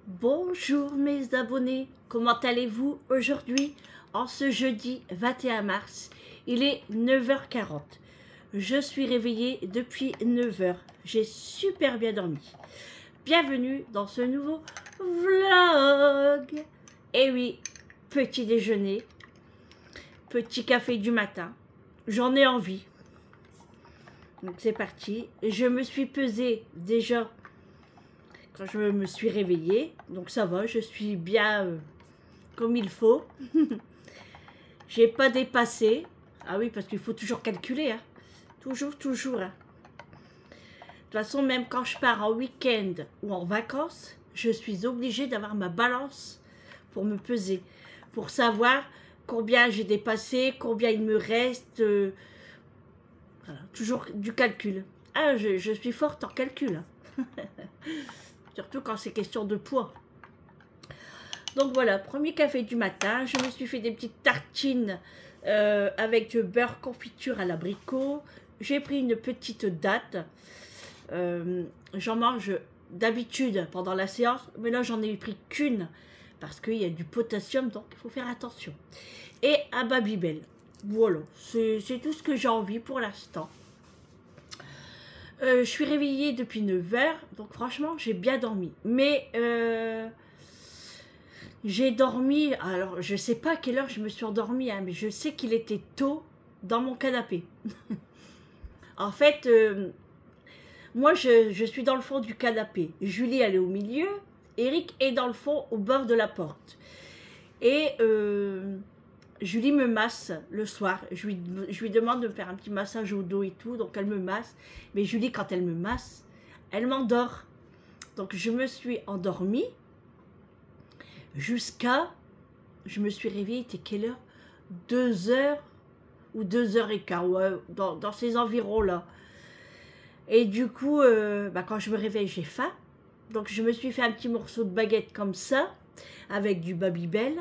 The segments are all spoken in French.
Bonjour mes abonnés, comment allez-vous aujourd'hui en ce jeudi 21 mars? Il est 9h40. Je suis réveillée depuis 9h. J'ai super bien dormi. Bienvenue dans ce nouveau vlog. Et oui, petit déjeuner, petit café du matin. J'en ai envie. Donc c'est parti. Je me suis pesée déjà quand je me suis réveillée. Donc ça va, je suis bien comme il faut. J'ai pas dépassé. Ah oui, parce qu'il faut toujours calculer. Hein. Toujours. Hein. De toute façon, même quand je pars en week-end ou en vacances, je suis obligée d'avoir ma balance pour me peser. Pour savoir combien j'ai dépassé, combien il me reste. Voilà, toujours du calcul. Ah, je suis forte en calcul. Surtout quand c'est question de poids. Donc voilà, premier café du matin. Je me suis fait des petites tartines avec beurre confiture à l'abricot. J'ai pris une petite date. J'en mange d'habitude pendant la séance, mais là j'en ai pris qu'une parce qu'il y a du potassium, donc il faut faire attention. Et un Babybel. Voilà, c'est tout ce que j'ai envie pour l'instant. Je suis réveillée depuis 9h, donc franchement j'ai bien dormi. Mais j'ai dormi, alors je sais pas à quelle heure je me suis endormie, hein, mais je sais qu'il était tôt dans mon canapé. En fait, moi je suis dans le fond du canapé. Julie elle est au milieu, Eric est dans le fond au bord de la porte. Et Julie me masse le soir. Je lui demande de me faire un petit massage au dos et tout, donc elle me masse. Mais Julie, quand elle me masse, elle m'endort. Donc je me suis endormie jusqu'à... Je me suis réveillée, c'était quelle heure? 2h ou 2h15, ouais, dans ces environs-là. Et du coup, quand je me réveille, j'ai faim. Donc je me suis fait un petit morceau de baguette comme ça, avec du Babybel.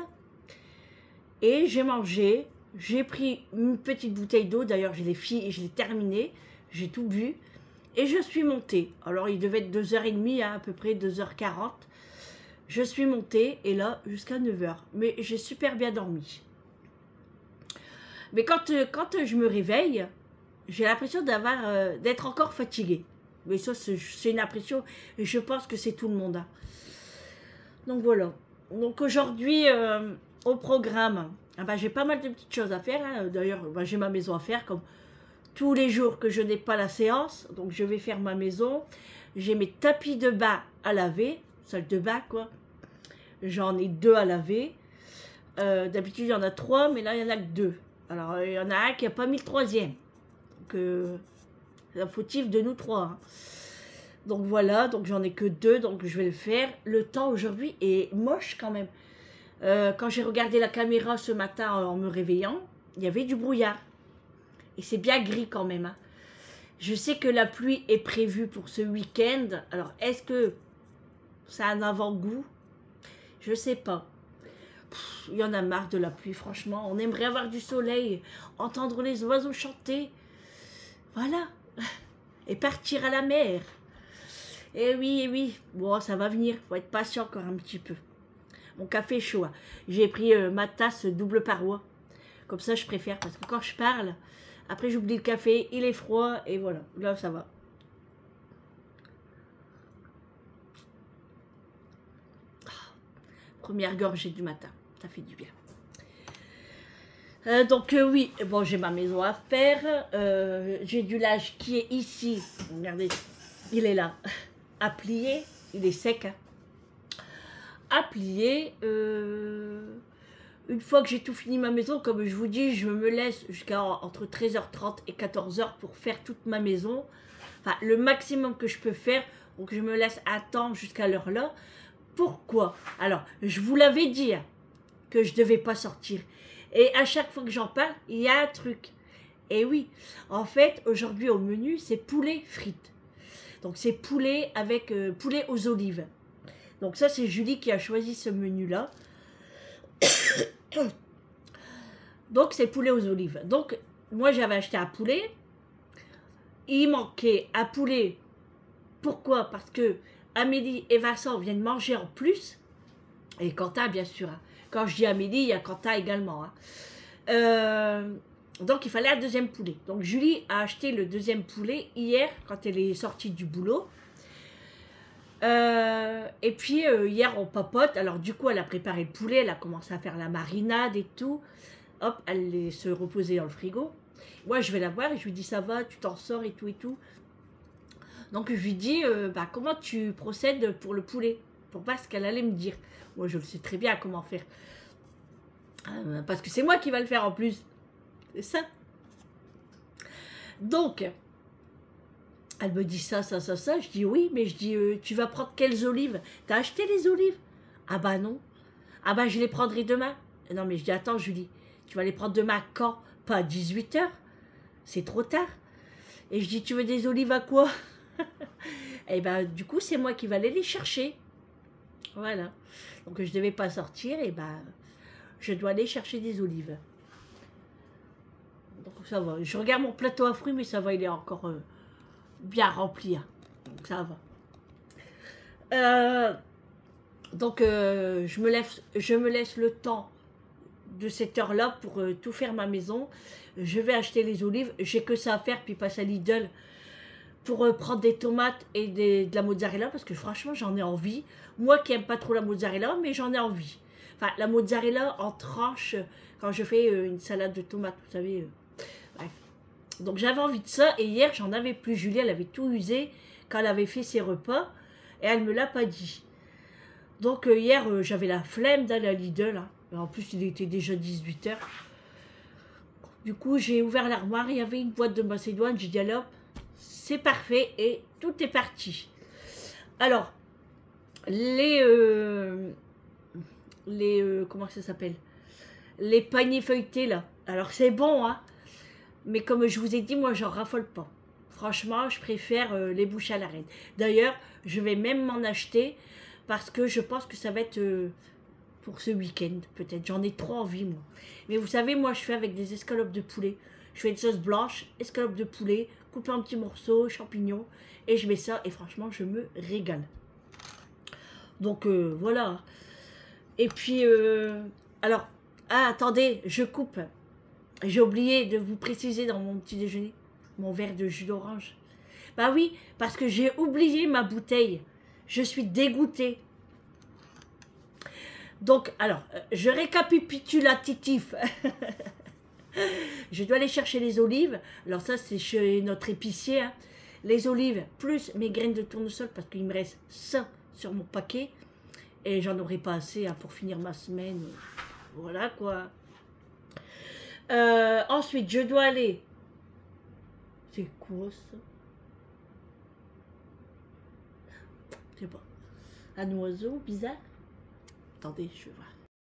Et j'ai mangé, j'ai pris une petite bouteille d'eau, d'ailleurs je l'ai terminée, j'ai tout bu, et je suis montée. Alors il devait être 2h30, hein, à peu près 2h40. Je suis montée, et là, jusqu'à 9h. Mais j'ai super bien dormi. Mais quand je me réveille, j'ai l'impression d'être encore fatiguée. Mais ça, c'est une impression, et je pense que c'est tout le monde. Hein. Donc voilà. Donc aujourd'hui... au programme, j'ai pas mal de petites choses à faire. Hein. D'ailleurs, j'ai ma maison à faire comme tous les jours que je n'ai pas la séance. Donc, je vais faire ma maison. J'ai mes tapis de bain à laver. Salle de bain, quoi. J'en ai 2 à laver. D'habitude, il y en a 3, mais là, il n'y en a que 2. Alors, il y en a un qui n'a pas mis le 3e. Donc, c'est la fautive de nous 3. Hein. Donc, voilà. Donc, j'en ai que 2. Donc, je vais le faire. Le temps aujourd'hui est moche quand même. Quand j'ai regardé la caméra ce matin en me réveillant, il y avait du brouillard. Et c'est bien gris quand même. Hein. Je sais que la pluie est prévue pour ce week-end. Alors, est-ce que ça a un avant-goût? Je sais pas. Il y en a marre de la pluie, franchement. On aimerait avoir du soleil, entendre les oiseaux chanter. Voilà. Et partir à la mer. Eh oui. Bon, ça va venir. Faut être patient encore un petit peu. Mon café est chaud. Hein. J'ai pris ma tasse double paroi. Comme ça, je préfère. Parce que quand je parle, après, j'oublie le café. Il est froid. Et voilà. Là, ça va. Première gorgée du matin. Ça fait du bien. Donc, oui. Bon, j'ai ma maison à faire. J'ai du linge qui est ici. Regardez. Il est là. À plier. Il est sec. Hein. À plier. Une fois que j'ai tout fini ma maison, comme je vous dis, je me laisse jusqu'à entre 13h30 et 14h pour faire toute ma maison. Enfin, le maximum que je peux faire. Donc, je me laisse un temps jusqu'à l'heure là. Pourquoi? Alors, je vous l'avais dit hein, que je ne devais pas sortir. Et à chaque fois que j'en parle, il y a un truc. Et oui, en fait, aujourd'hui au menu, c'est poulet frites. Donc, c'est poulet avec poulet aux olives. Donc ça, c'est Julie qui a choisi ce menu-là. Donc, c'est poulet aux olives. Donc, moi, j'avais acheté un poulet. Il manquait un poulet. Pourquoi? Parce que Amélie et Vincent viennent manger en plus. Et Quentin, bien sûr. Hein. Quand je dis Amélie, il y a Quentin également. Hein. Donc, il fallait un deuxième poulet. Donc, Julie a acheté le deuxième poulet hier, quand elle est sortie du boulot. Et puis, hier, on papote. Alors, du coup, elle a préparé le poulet. Elle a commencé à faire la marinade et tout. Hop, elle est se reposer dans le frigo. Moi, je vais la voir et je lui dis, ça va, tu t'en sors et tout et tout. Donc, je lui dis, bah, comment tu procèdes pour le poulet? Pour voir ce qu'elle allait me dire. Moi, je le sais très bien comment faire. Parce que c'est moi qui va le faire en plus. C'est ça. Donc, elle me dit ça. Je dis oui, mais je dis, tu vas prendre quelles olives? T'as acheté les olives? Ah bah non. Ah bah je les prendrai demain. Non mais je dis, attends Julie, tu vas les prendre demain quand? Pas à 18 h. C'est trop tard. Et je dis, tu veux des olives à quoi? Et ben du coup, c'est moi qui vais aller les chercher. Voilà. Donc je ne devais pas sortir, et ben je dois aller chercher des olives. Donc ça va. Je regarde mon plateau à fruits, mais ça va, il est encore bien rempli. Hein. Donc ça va. Donc je me laisse le temps de cette heure-là pour tout faire ma maison. Je vais acheter les olives. J'ai que ça à faire, puis passe à Lidl pour prendre des tomates et de la mozzarella, parce que franchement, j'en ai envie. Moi qui n'aime pas trop la mozzarella, mais j'en ai envie. Enfin, la mozzarella en tranches, quand je fais une salade de tomates, vous savez. Bref. Donc j'avais envie de ça, et hier, j'en avais plus. Julie, elle avait tout usé quand elle avait fait ses repas, et elle ne me l'a pas dit. Donc hier, j'avais la flemme d'aller à Lidl. Hein. En plus, il était déjà 18 h. Du coup, j'ai ouvert l'armoire, il y avait une boîte de macédoine. J'ai dit alors, c'est parfait, et tout est parti. Alors, comment ça s'appelle? Les paniers feuilletés, là. Alors, c'est bon, hein. Mais comme je vous ai dit, moi, j'en raffole pas. Franchement, je préfère les bouches à la reine. D'ailleurs, je vais même m'en acheter parce que je pense que ça va être pour ce week-end, peut-être. J'en ai trop envie, moi. Mais vous savez, moi, je fais avec des escalopes de poulet. Je fais une sauce blanche, escalope de poulet, coupe en petits morceaux, champignons, et je mets ça, et franchement, je me régale. Donc, voilà. Et puis, alors, ah, attendez, je coupe. J'ai oublié de vous préciser dans mon petit déjeuner, mon verre de jus d'orange. Bah oui, parce que j'ai oublié ma bouteille. Je suis dégoûtée. Donc, alors, je récapitulatif. Je dois aller chercher les olives. Alors ça, c'est chez notre épicier. Hein. Les olives, plus mes graines de tournesol, parce qu'il me reste ça sur mon paquet. Et j'en aurai pas assez hein, pour finir ma semaine. Voilà, quoi. Ensuite, je dois aller... C'est quoi, ça? Je sais pas. Un oiseau bizarre? Attendez, je vais voir.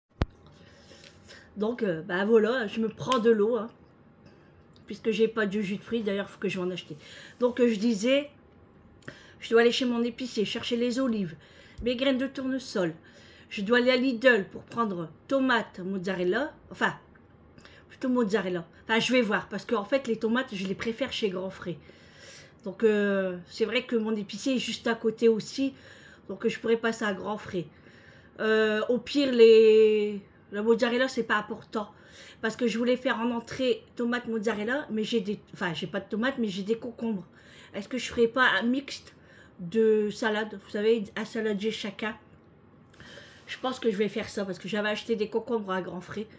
Donc, bah voilà, je me prends de l'eau, hein, puisque j'ai pas de jus de fruits, d'ailleurs, il faut que je vais en acheter. Donc, je disais, je dois aller chez mon épicier, chercher les olives, mes graines de tournesol. Je dois aller à Lidl pour prendre tomates, mozzarella, enfin, plutôt mozzarella. Enfin, je vais voir, parce qu'en fait, les tomates, je les préfère chez Grand Frais. Donc, c'est vrai que mon épicier est juste à côté aussi, donc je pourrais passer à Grand Frais. Au pire, la mozzarella, c'est pas important. Parce que je voulais faire en entrée tomate mozzarella, mais j'ai des... Enfin, j'ai pas de tomates, mais j'ai des concombres. Est-ce que je ferais pas un mixte de salade? Vous savez, un saladier chacun. Je pense que je vais faire ça, parce que j'avais acheté des concombres à Grand Frais.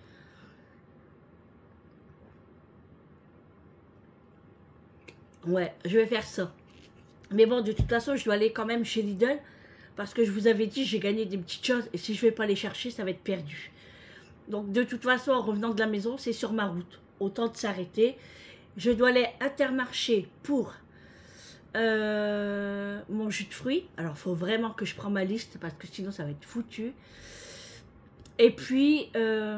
Ouais, je vais faire ça. Mais bon, de toute façon, je dois aller quand même chez Lidl. Parce que je vous avais dit, j'ai gagné des petites choses. Et si je ne vais pas les chercher, ça va être perdu. Donc, de toute façon, en revenant de la maison, c'est sur ma route. Autant de s'arrêter. Je dois aller à Intermarché pour mon jus de fruits. Alors, il faut vraiment que je prenne ma liste. Parce que sinon, ça va être foutu. Et puis,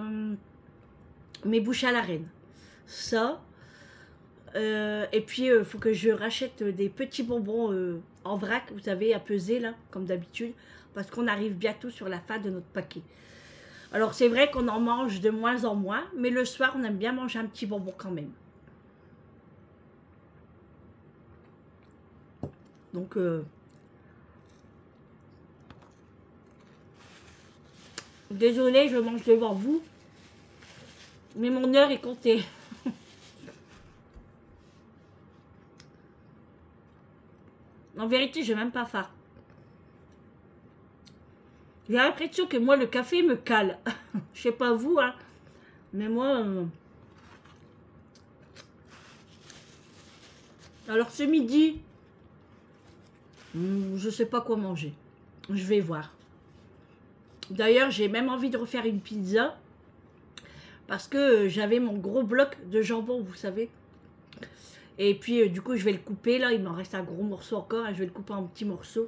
mes bouches à la reine. Ça. Et puis, il faut que je rachète des petits bonbons en vrac, vous savez, à peser, là, comme d'habitude, parce qu'on arrive bientôt sur la fin de notre paquet. Alors, c'est vrai qu'on en mange de moins en moins, mais le soir, on aime bien manger un petit bonbon quand même. Donc, Désolée, je mange devant vous. Mais mon heure est comptée. En vérité, j'ai même pas faim. J'ai l'impression que moi, le café me cale. Je sais pas vous, hein. Mais moi... Alors, ce midi, je sais pas quoi manger. Je vais voir. D'ailleurs, j'ai même envie de refaire une pizza. Parce que j'avais mon gros bloc de jambon, vous savez. Et puis, du coup, je vais le couper. Là, il m'en reste un gros morceau encore. Je vais le couper en petits morceaux.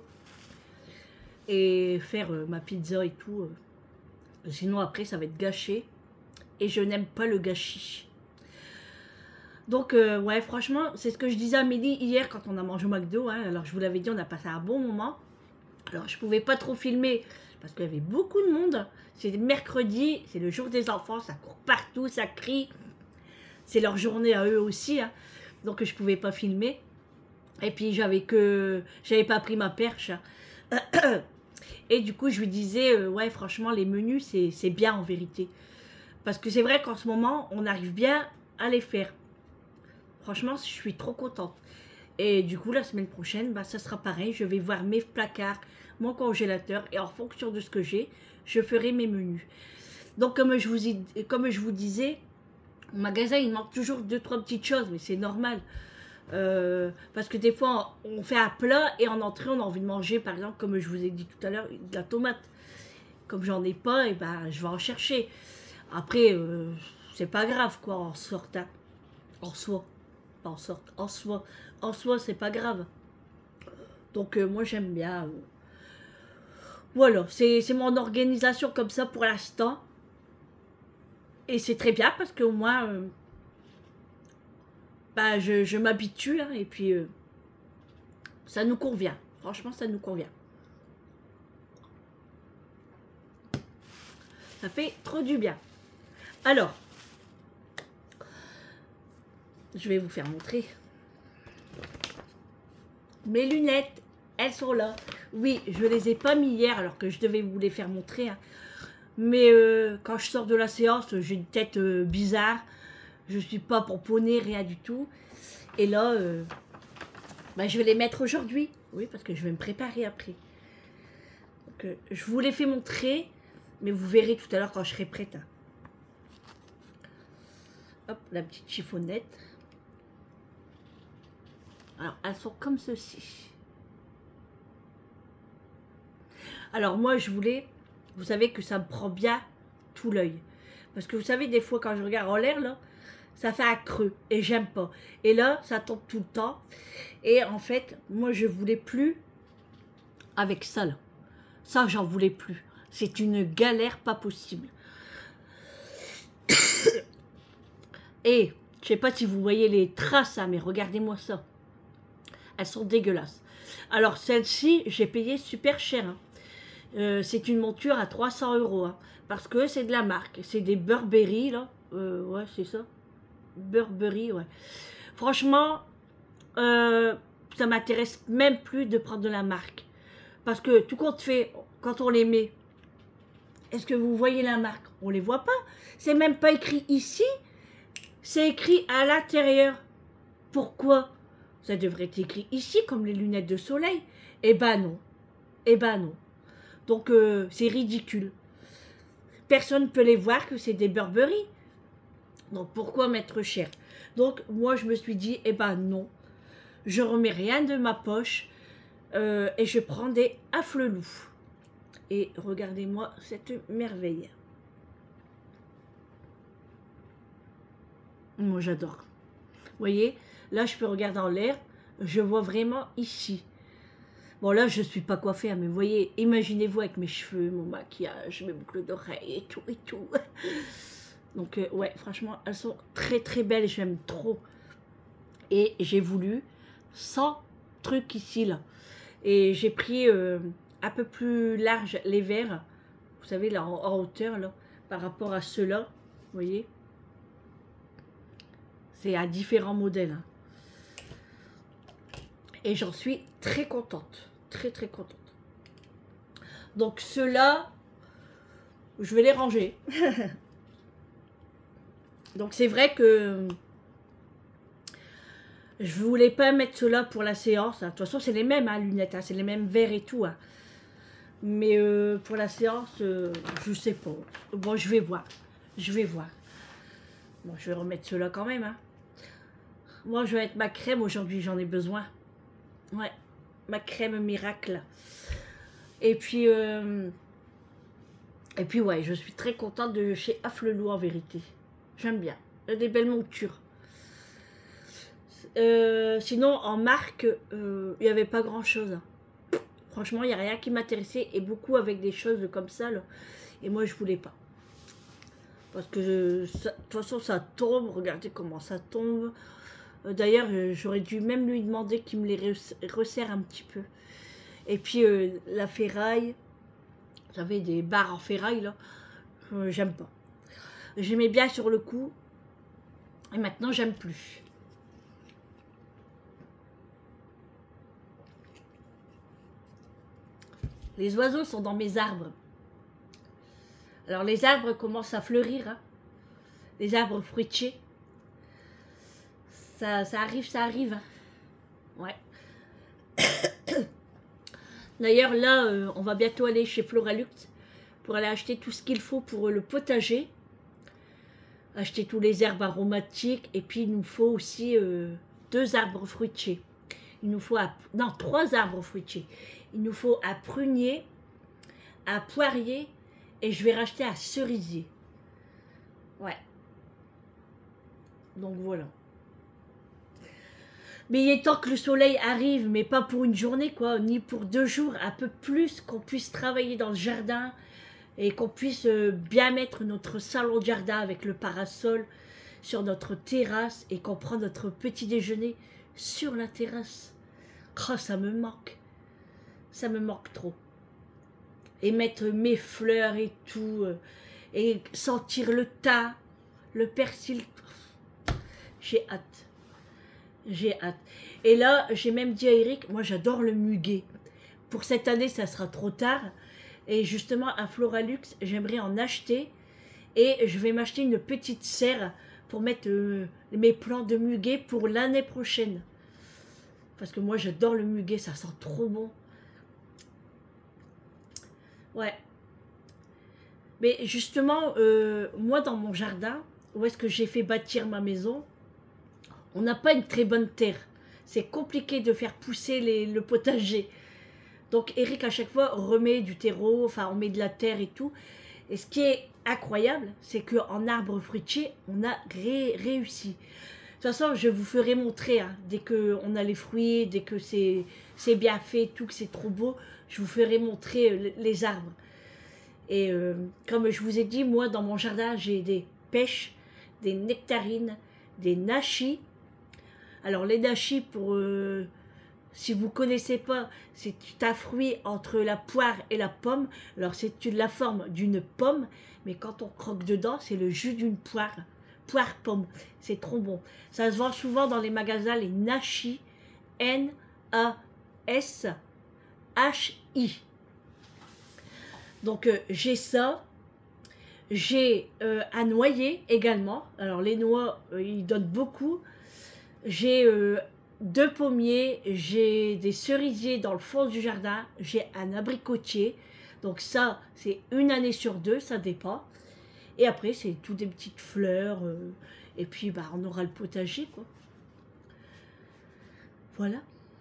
Et faire ma pizza et tout. Sinon, après, ça va être gâché. Et je n'aime pas le gâchis. Donc, ouais, franchement, c'est ce que je disais à Amélie hier quand on a mangé au McDo. Hein. Alors, je vous l'avais dit, on a passé un bon moment. Alors, je pouvais pas trop filmer parce qu'il y avait beaucoup de monde. C'est mercredi, c'est le jour des enfants. Ça court partout, ça crie. C'est leur journée à eux aussi. Hein. Donc, je pouvais pas filmer. Et puis, j'avais pas pris ma perche. Et du coup, je lui disais, ouais, franchement, les menus, c'est bien en vérité. Parce que c'est vrai qu'en ce moment, on arrive bien à les faire. Franchement, je suis trop contente. Et du coup, la semaine prochaine, bah, ça sera pareil. Je vais voir mes placards, mon congélateur. Et en fonction de ce que j'ai, je ferai mes menus. Donc, comme je vous disais, au magasin, il manque toujours 2-3 petites choses. Mais c'est normal. Parce que des fois on fait un plat et en entrée on a envie de manger, par exemple, comme je vous ai dit tout à l'heure, de la tomate. Comme j'en ai pas, et ben je vais en chercher. Après c'est pas grave quoi, en sortant, en soi, pas en sorte, en soi c'est pas grave. Donc moi j'aime bien. Voilà, c'est mon organisation comme ça pour l'instant. Et c'est très bien parce qu'au moins bah, je m'habitue, hein, et puis ça nous convient. Franchement, ça nous convient. Ça fait trop du bien. Alors, je vais vous faire montrer. Mes lunettes, elles sont là. Oui, je les ai pas mis hier alors que je devais vous les faire montrer. Hein. Mais quand je sors de la séance, j'ai une tête bizarre. Je suis pas pomponnée, rien du tout. Et là, bah, je vais les mettre aujourd'hui. Oui, parce que je vais me préparer après. Donc, je vous les fais montrer, mais vous verrez tout à l'heure quand je serai prête. Hein. Hop, la petite chiffonnette. Alors, elles sont comme ceci. Alors, moi, je voulais... Vous savez que ça me prend bien tout l'œil. Parce que vous savez, des fois, quand je regarde en l'air, là, ça fait un creux. Et j'aime pas. Et là, ça tombe tout le temps. Et en fait, moi, je voulais plus avec ça, là. Ça, j'en voulais plus. C'est une galère pas possible. Et, je sais pas si vous voyez les traces, hein, mais regardez-moi ça. Elles sont dégueulasses. Alors, celle-ci, j'ai payé super cher. Hein. C'est une monture à 300 €. Hein, parce que c'est de la marque. C'est des Burberry, là. Ouais, c'est ça. Burberry, ouais. Franchement, ça m'intéresse même plus de prendre de la marque. Parce que tout compte fait, quand on les met, est-ce que vous voyez la marque? On les voit pas. C'est même pas écrit ici. C'est écrit à l'intérieur. Pourquoi? Ça devrait être écrit ici, comme les lunettes de soleil. Eh ben non. Eh ben non. Donc, c'est ridicule. Personne ne peut les voir que c'est des Burberry. Donc, pourquoi mettre cher? Donc, moi, je me suis dit, eh ben non. Je remets rien de ma poche. Et je prends des afflelous. Et regardez-moi cette merveille. Moi, j'adore. Vous voyez, là, je peux regarder en l'air. Je vois vraiment ici. Bon, là, je ne suis pas coiffée, hein, mais vous voyez, imaginez-vous avec mes cheveux, mon maquillage, mes boucles d'oreilles et tout, et tout. Donc, ouais, franchement, elles sont très, très belles. J'aime trop. Et j'ai voulu 100 trucs ici, là. Et j'ai pris un peu plus large les verres. Vous savez, là, en hauteur, là, par rapport à ceux-là. Vous voyez? C'est à différents modèles. Hein. Et j'en suis très contente. Très, très contente. Donc, ceux-là, je vais les ranger. Donc c'est vrai que je voulais pas mettre cela pour la séance. Hein. De toute façon, c'est les mêmes hein, lunettes, hein, c'est les mêmes verres et tout. Hein. Mais pour la séance, je sais pas. Bon, je vais voir. Je vais voir. Bon, je vais remettre cela quand même. Hein. Moi, je vais mettre ma crème aujourd'hui, j'en ai besoin. Ouais, ma crème miracle. Et puis ouais, je suis très contente de chez Afflelou en vérité. J'aime bien. Il y a des belles montures. Sinon, en marque, il n'y avait pas grand chose. Franchement, il n'y a rien qui m'intéressait. Et beaucoup avec des choses comme ça. Là. Et moi, je voulais pas. Parce que de toute façon, ça tombe. Regardez comment ça tombe. D'ailleurs, j'aurais dû même lui demander qu'il me les resserre un petit peu. Et puis, la ferraille. Vous savez, des barres en ferraille, là. J'aime pas. J'aimais bien sur le coup. Et maintenant, j'aime plus. Les oiseaux sont dans mes arbres. Alors les arbres commencent à fleurir. Hein. Les arbres fruitiers. Ça arrive, ça arrive. Hein. Ouais. D'ailleurs là, on va bientôt aller chez Floralux pour aller acheter tout ce qu'il faut pour le potager. Acheter tous les herbes aromatiques. Et puis il nous faut aussi 2 arbres fruitiers. Il nous faut, non, 3 arbres fruitiers. Il nous faut à prunier, à poirier et je vais racheter à cerisier. Ouais. Donc voilà. Mais il est temps que le soleil arrive, mais pas pour une journée, quoi, ni pour 2 jours, un peu plus, qu'on puisse travailler dans le jardin et qu'on puisse bien mettre notre salon de jardin avec le parasol sur notre terrasse et qu'on prend notre petit déjeuner sur la terrasse. Oh, ça me manque. Ça me manque trop. Et mettre mes fleurs et tout. Et sentir le thym, le persil. J'ai hâte. J'ai hâte. Et là, j'ai même dit à Eric, moi j'adore le muguet. Pour cette année, ça sera trop tard. Et justement, à Floralux, j'aimerais en acheter. Et je vais m'acheter une petite serre pour mettre mes plants de muguet pour l'année prochaine. Parce que moi, j'adore le muguet, ça sent trop bon. Ouais. Mais justement, moi, dans mon jardin, où est-ce que j'ai fait bâtir ma maison, on n'a pas une très bonne terre. C'est compliqué de faire pousser le potager. Donc, Eric, à chaque fois, remet du terreau, enfin, on met de la terre et tout. Et ce qui est incroyable, c'est qu'en arbre fruitier, on a réussi. De toute façon, je vous ferai montrer, hein, dès qu'on a les fruits, dès que c'est bien fait, tout, que c'est trop beau, je vous ferai montrer les arbres. Et comme je vous ai dit, moi, dans mon jardin, j'ai des pêches, des nectarines, des nachis. Alors, les nachis, pour si vous ne connaissez pas, c'est un fruit entre la poire et la pomme. Alors, c'est la forme d'une pomme, mais quand on croque dedans, c'est le jus d'une poire. Poire-pomme, c'est trop bon. Ça se vend souvent dans les magasins, les nachis, N-A-S-H-I. Donc, j'ai ça. J'ai un noyer également. Alors, les noix, ils donnent beaucoup. J'ai 2 pommiers, j'ai des cerisiers dans le fond du jardin, j'ai un abricotier. Donc ça, c'est une année sur 2, ça dépend. Et après, c'est tout des petites fleurs. Et puis, bah, on aura le potager, quoi. Voilà.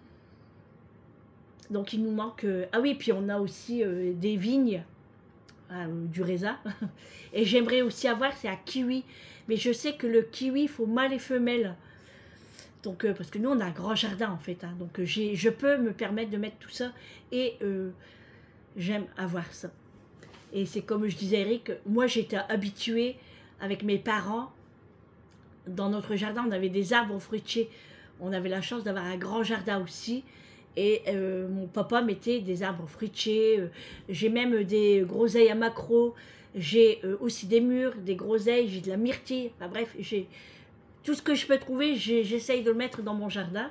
Donc, il nous manque... ah oui, puis on a aussi des vignes, du raisin. Et j'aimerais aussi avoir, c'est un kiwi. Mais je sais que le kiwi, il faut mâle et femelle. Donc, parce que nous, on a un grand jardin, en fait. Hein, donc, je peux me permettre de mettre tout ça. Et j'aime avoir ça. Et c'est comme je disais à Eric, moi, j'étais habituée avec mes parents. Dans notre jardin, on avait des arbres fruitiers. On avait la chance d'avoir un grand jardin aussi. Et mon papa mettait des arbres fruitiers. J'ai même des groseilles à maquereau. J'ai aussi des mûres, des groseilles. J'ai de la myrtille. Enfin bref, j'ai... Tout ce que je peux trouver, j'essaye de le mettre dans mon jardin.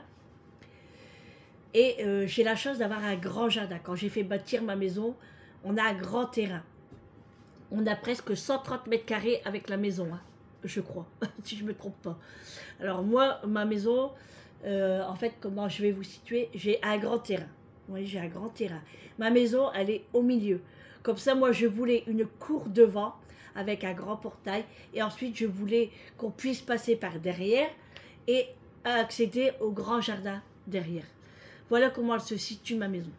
Et j'ai la chance d'avoir un grand jardin. Quand j'ai fait bâtir ma maison, on a un grand terrain. On a presque 130 mètres carrés avec la maison, hein, je crois, si je ne me trompe pas. Alors moi, ma maison, en fait, comment je vais vous situer, j'ai un grand terrain. Oui, j'ai un grand terrain. Ma maison, elle est au milieu. Comme ça, moi, je voulais une cour devant avec un grand portail. Et ensuite, je voulais qu'on puisse passer par derrière et accéder au grand jardin derrière. Voilà comment elle se situe, ma maison.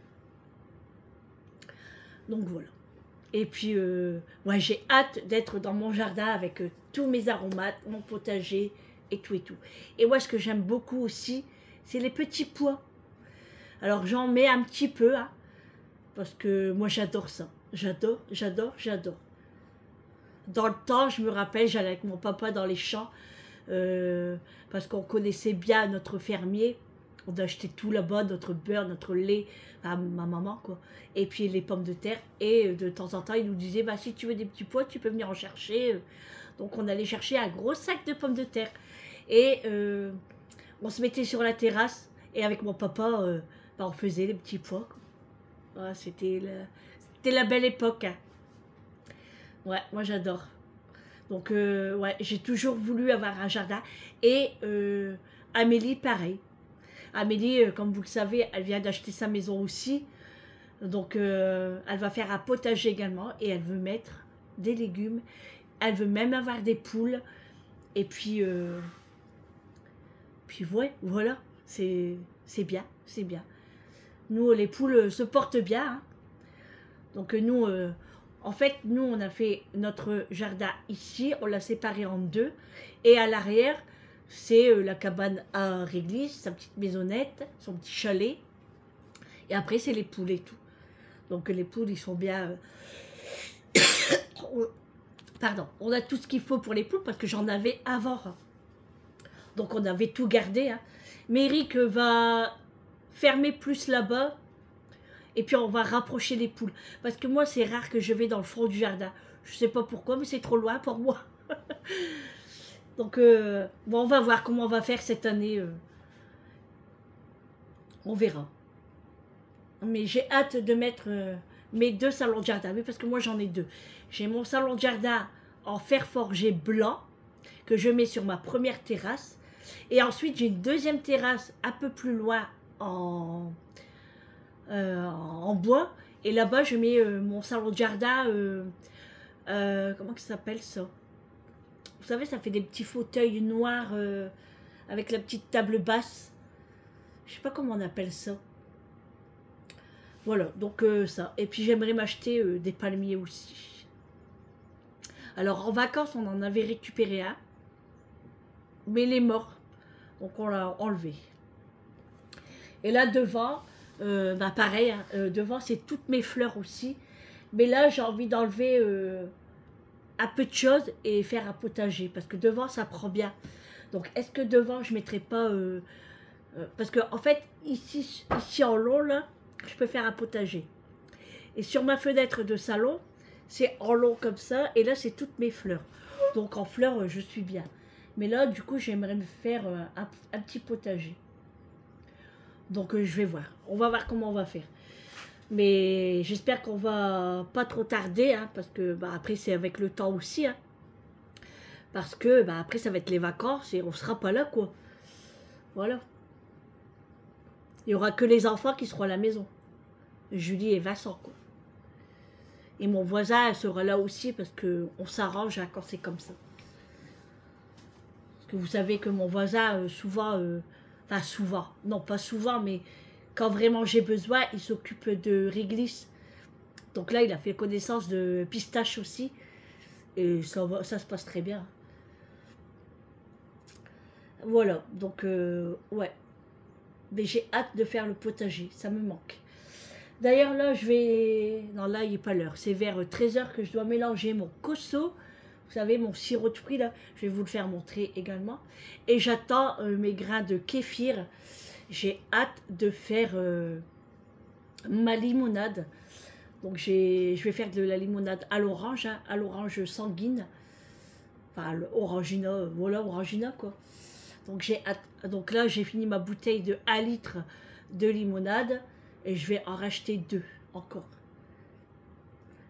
Donc voilà. Et puis, ouais, j'ai hâte d'être dans mon jardin avec tous mes aromates, mon potager et tout et tout. Et moi, ce que j'aime beaucoup aussi, c'est les petits pois. Alors, j'en mets un petit peu, hein, parce que moi, j'adore ça. J'adore, j'adore, j'adore. Dans le temps, je me rappelle, j'allais avec mon papa dans les champs, parce qu'on connaissait bien notre fermier. On achetait tout là-bas, notre beurre, notre lait, à ma maman, quoi. Et puis les pommes de terre. Et de temps en temps, il nous disait, bah, si tu veux des petits pois, tu peux venir en chercher. Donc on allait chercher un gros sac de pommes de terre. Et on se mettait sur la terrasse. Et avec mon papa, bah, on faisait les petits pois, quoi. Ah, c'était la belle époque, hein. Ouais, moi j'adore. Donc, ouais, j'ai toujours voulu avoir un jardin. Et Amélie, pareil. Amélie, comme vous le savez, elle vient d'acheter sa maison aussi. Donc, elle va faire un potager également. Et elle veut mettre des légumes. Elle veut même avoir des poules. Et puis, ouais, voilà. C'est bien, c'est bien. Nous, les poules se portent bien, hein. Donc, nous, en fait, nous, on a fait notre jardin ici. On l'a séparé en deux. Et à l'arrière, c'est la cabane à réglisse, sa petite maisonnette, son petit chalet. Et après, c'est les poules et tout. Donc les poules, ils sont bien... Pardon, on a tout ce qu'il faut pour les poules parce que j'en avais avant. Donc on avait tout gardé, hein. Mais Eric va fermer plus là-bas. Et puis on va rapprocher les poules. Parce que moi, c'est rare que je vais dans le fond du jardin. Je sais pas pourquoi, mais c'est trop loin pour moi. Donc, bon, on va voir comment on va faire cette année. On verra. Mais j'ai hâte de mettre mes deux salons de jardin. Oui, parce que moi, j'en ai deux. J'ai mon salon de jardin en fer forgé blanc que je mets sur ma première terrasse. Et ensuite, j'ai une deuxième terrasse un peu plus loin en bois. Et là-bas, je mets mon salon de jardin. Comment ça s'appelle ça? Vous savez, ça fait des petits fauteuils noirs avec la petite table basse. Je sais pas comment on appelle ça. Voilà, donc ça. Et puis j'aimerais m'acheter des palmiers aussi. Alors en vacances, on en avait récupéré un. Mais il est mort. Donc on l'a enlevé. Et là devant, bah pareil, hein, devant c'est toutes mes fleurs aussi. Mais là j'ai envie d'enlever un peu de choses et faire un potager. Parce que devant ça prend bien. Donc est-ce que devant je ne mettrai pas... parce que en fait ici en long là, je peux faire un potager. Et sur ma fenêtre de salon, c'est en long comme ça. Et là c'est toutes mes fleurs. Donc en fleurs je suis bien. Mais là du coup j'aimerais me faire un petit potager. Donc je vais voir. On va voir comment on va faire. Mais j'espère qu'on va pas trop tarder, hein, parce que bah, après c'est avec le temps aussi, hein, parce que bah, après ça va être les vacances et on sera pas là, quoi. Voilà. Il y aura que les enfants qui seront à la maison. Julie et Vincent, quoi. Et mon voisin sera là aussi parce que on s'arrange, hein, quand c'est comme ça. Parce que vous savez que mon voisin souvent, enfin souvent, non pas souvent, mais quand vraiment j'ai besoin, il s'occupe de réglisse. Donc là, il a fait connaissance de pistache aussi. Et ça se passe très bien. Voilà, donc ouais. Mais j'ai hâte de faire le potager, ça me manque. D'ailleurs là, je vais... Non, là, il n'est pas l'heure. C'est vers 13h que je dois mélanger mon cosso. Vous savez, mon sirop de fruits là. Je vais vous le faire montrer également. Et j'attends mes grains de kéfir. J'ai hâte de faire ma limonade. Donc je vais faire de la limonade à l'orange, hein, à l'orange sanguine. Enfin, l'orangina, voilà, orangina quoi. Donc j'ai hâte. Donc là, j'ai fini ma bouteille de 1 litre de limonade. Et je vais en racheter 2 encore.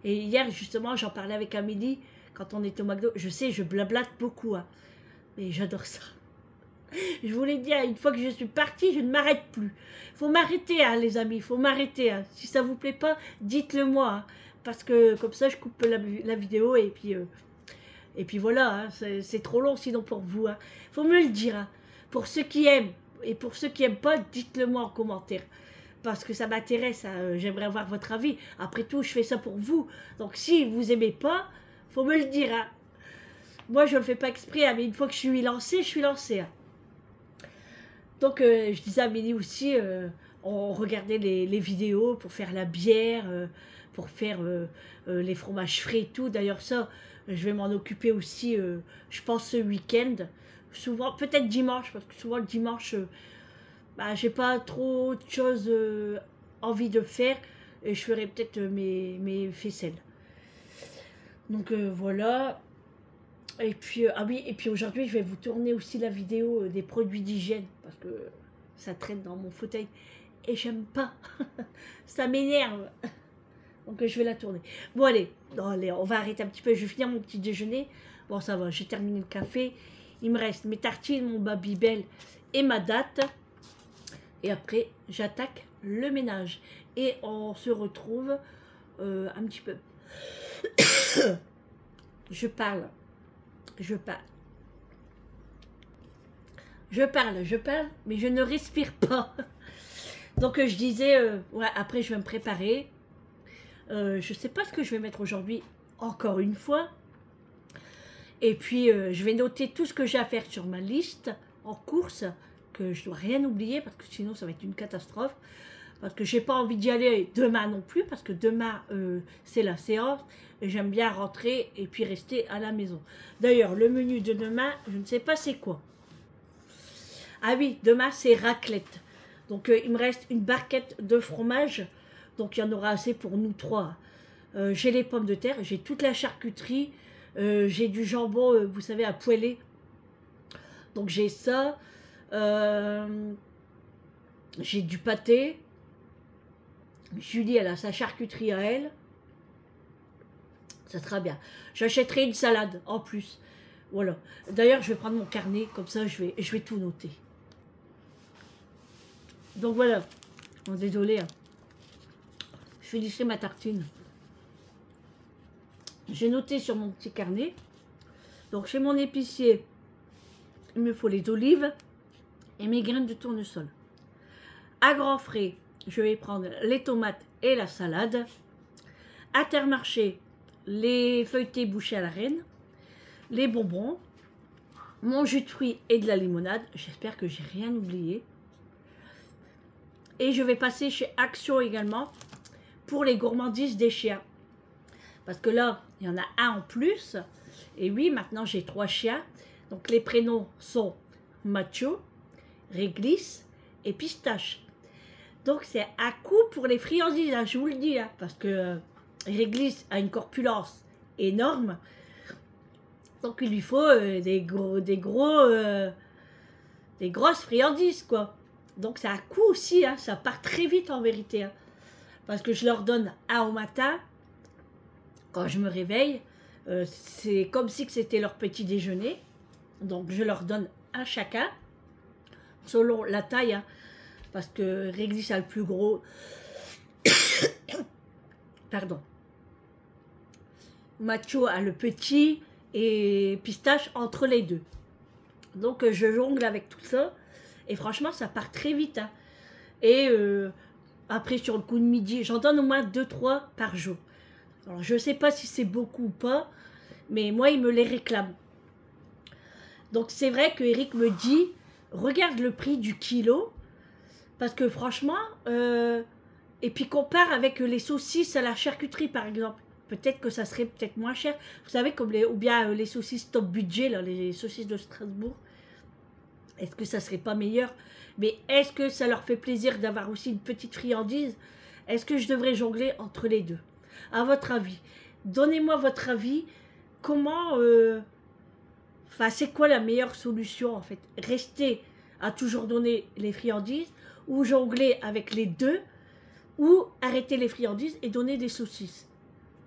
Et hier, justement, j'en parlais avec Amélie, quand on était au McDo. Je sais, je blablate beaucoup, hein, mais j'adore ça. Je vous l'ai dit, une fois que je suis partie, je ne m'arrête plus. Il faut m'arrêter, hein, les amis, il faut m'arrêter. Hein. Si ça vous plaît pas, dites-le moi. Hein, parce que comme ça, je coupe la vidéo et puis voilà, hein, c'est trop long sinon pour vous. Il faut me le dire. Hein. Pour ceux qui aiment et pour ceux qui n'aiment pas, dites-le moi en commentaire. Parce que ça m'intéresse, hein, j'aimerais avoir votre avis. Après tout, je fais ça pour vous. Donc si vous aimez pas, faut me le dire. Hein. Moi, je ne le fais pas exprès, hein, mais une fois que je suis lancée, je suis lancée. Hein. Donc, je disais à Amélie aussi, on regardait les vidéos pour faire la bière, pour faire les fromages frais et tout. D'ailleurs, ça, je vais m'en occuper aussi, je pense, ce week-end. Souvent, peut-être dimanche, parce que souvent le dimanche, bah, j'ai pas trop de choses envie de faire. Et je ferai peut-être mes faisselles. Donc, voilà. Et puis, ah oui, et puis aujourd'hui, je vais vous tourner aussi la vidéo des produits d'hygiène, parce que ça traîne dans mon fauteuil, et j'aime pas, ça m'énerve, donc je vais la tourner. Bon allez, on va arrêter un petit peu, je vais finir mon petit déjeuner, bon ça va, j'ai terminé le café, il me reste mes tartines, mon Babybel et ma date, et après, j'attaque le ménage, et on se retrouve un petit peu, je parle, mais je ne respire pas. Donc je disais, ouais, après je vais me préparer. Je sais pas ce que je vais mettre aujourd'hui, encore une fois. Et puis je vais noter tout ce que j'ai à faire sur ma liste en course, que je dois rien oublier, parce que sinon ça va être une catastrophe. Parce que j'ai pas envie d'y aller demain non plus, parce que demain c'est la séance. Et j'aime bien rentrer et puis rester à la maison. D'ailleurs, le menu de demain, je ne sais pas c'est quoi. Ah oui, demain c'est raclette. Donc il me reste une barquette de fromage. Donc il y en aura assez pour nous trois. J'ai les pommes de terre, j'ai toute la charcuterie. J'ai du jambon, vous savez, à poêler. Donc j'ai ça. J'ai du pâté. Julie, elle a sa charcuterie à elle. Ça sera bien. J'achèterai une salade en plus. Voilà. D'ailleurs, je vais prendre mon carnet, comme ça je vais tout noter. Donc voilà. Bon, désolé. Hein. Je finissais ma tartine. J'ai noté sur mon petit carnet. Donc chez mon épicier, il me faut les olives et mes graines de tournesol. À grands frais, je vais prendre les tomates et la salade. À Intermarché, les feuilletés bouchés à la reine, les bonbons, mon jus de fruits et de la limonade. J'espère que j'ai rien oublié. Et je vais passer chez Action également pour les gourmandises des chiens. Parce que là, il y en a un en plus. Et oui, maintenant j'ai 3 chiens. Donc les prénoms sont Macho, Réglisse et Pistache. Donc c'est un coup pour les friandises, hein, je vous le dis. Hein, parce que Réglisse a une corpulence énorme. Donc il lui faut des grosses friandises, quoi. Donc c'est un coup aussi, hein, ça part très vite en vérité. Hein, parce que je leur donne un au matin, quand je me réveille. C'est comme si c'était leur petit déjeuner. Donc je leur donne un chacun, selon la taille. Hein, parce que Réglisse a le plus gros. Pardon. Macho a le petit et Pistache entre les deux. Donc je jongle avec tout ça. Et franchement, ça part très vite. Hein. Et après, sur le coup de midi, j'en donne au moins 2-3 par jour. Alors, je ne sais pas si c'est beaucoup ou pas, mais moi, il me les réclame. Donc, c'est vrai que Eric me dit, regarde le prix du kilo, parce que franchement, et puis compare avec les saucisses à la charcuterie, par exemple. Peut-être que ça serait peut-être moins cher. Vous savez, comme ou bien les saucisses top budget, là, les saucisses de Strasbourg. Est-ce que ça serait pas meilleur? Mais est-ce que ça leur fait plaisir d'avoir aussi une petite friandise? Est-ce que je devrais jongler entre les deux? À votre avis, donnez-moi votre avis. Comment, enfin, c'est quoi la meilleure solution en fait? Rester à toujours donner les friandises ou jongler avec les deux, ou arrêter les friandises et donner des saucisses?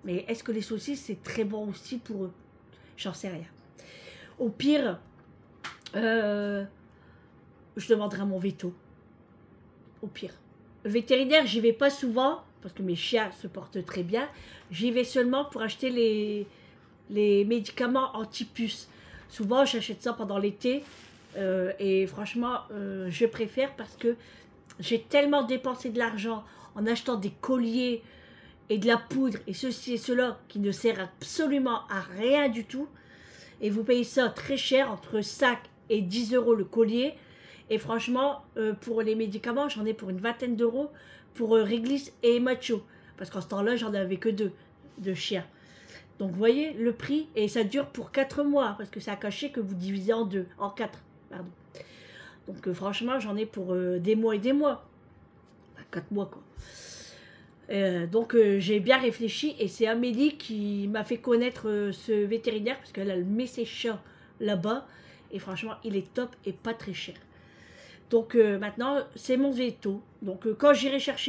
Mais est-ce que les saucisses, c'est très bon aussi pour eux? J'en sais rien. Au pire, je demanderai à mon veto. Au pire. Le vétérinaire, j'y vais pas souvent, parce que mes chiens se portent très bien. J'y vais seulement pour acheter les médicaments anti-puces. Souvent, j'achète ça pendant l'été. Et franchement, je préfère parce que j'ai tellement dépensé de l'argent en achetant des colliers et de la poudre et ceci et cela qui ne sert absolument à rien du tout. Et vous payez ça très cher, entre 5 et 10 euros le collier. Et franchement, pour les médicaments, j'en ai pour une vingtaine d'euros pour Réglisse et Macho. Parce qu'en ce temps-là, j'en avais que deux de chiens. Donc vous voyez le prix, et ça dure pour 4 mois, parce que c'est un cachet que vous divisez en 4. Pardon. Donc franchement, j'en ai pour des mois et des mois. Enfin, 4 mois quoi. Donc j'ai bien réfléchi, et c'est Amélie qui m'a fait connaître ce vétérinaire, parce qu'elle met ses chats là-bas, et franchement, il est top et pas très cher. Donc maintenant, c'est mon veto. Donc quand j'irai chercher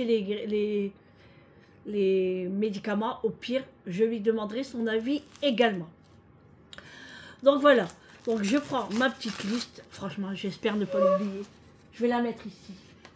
les médicaments, au pire, je lui demanderai son avis également. Donc voilà. Donc je prends ma petite liste. Franchement, j'espère ne pas l'oublier. Je vais la mettre ici.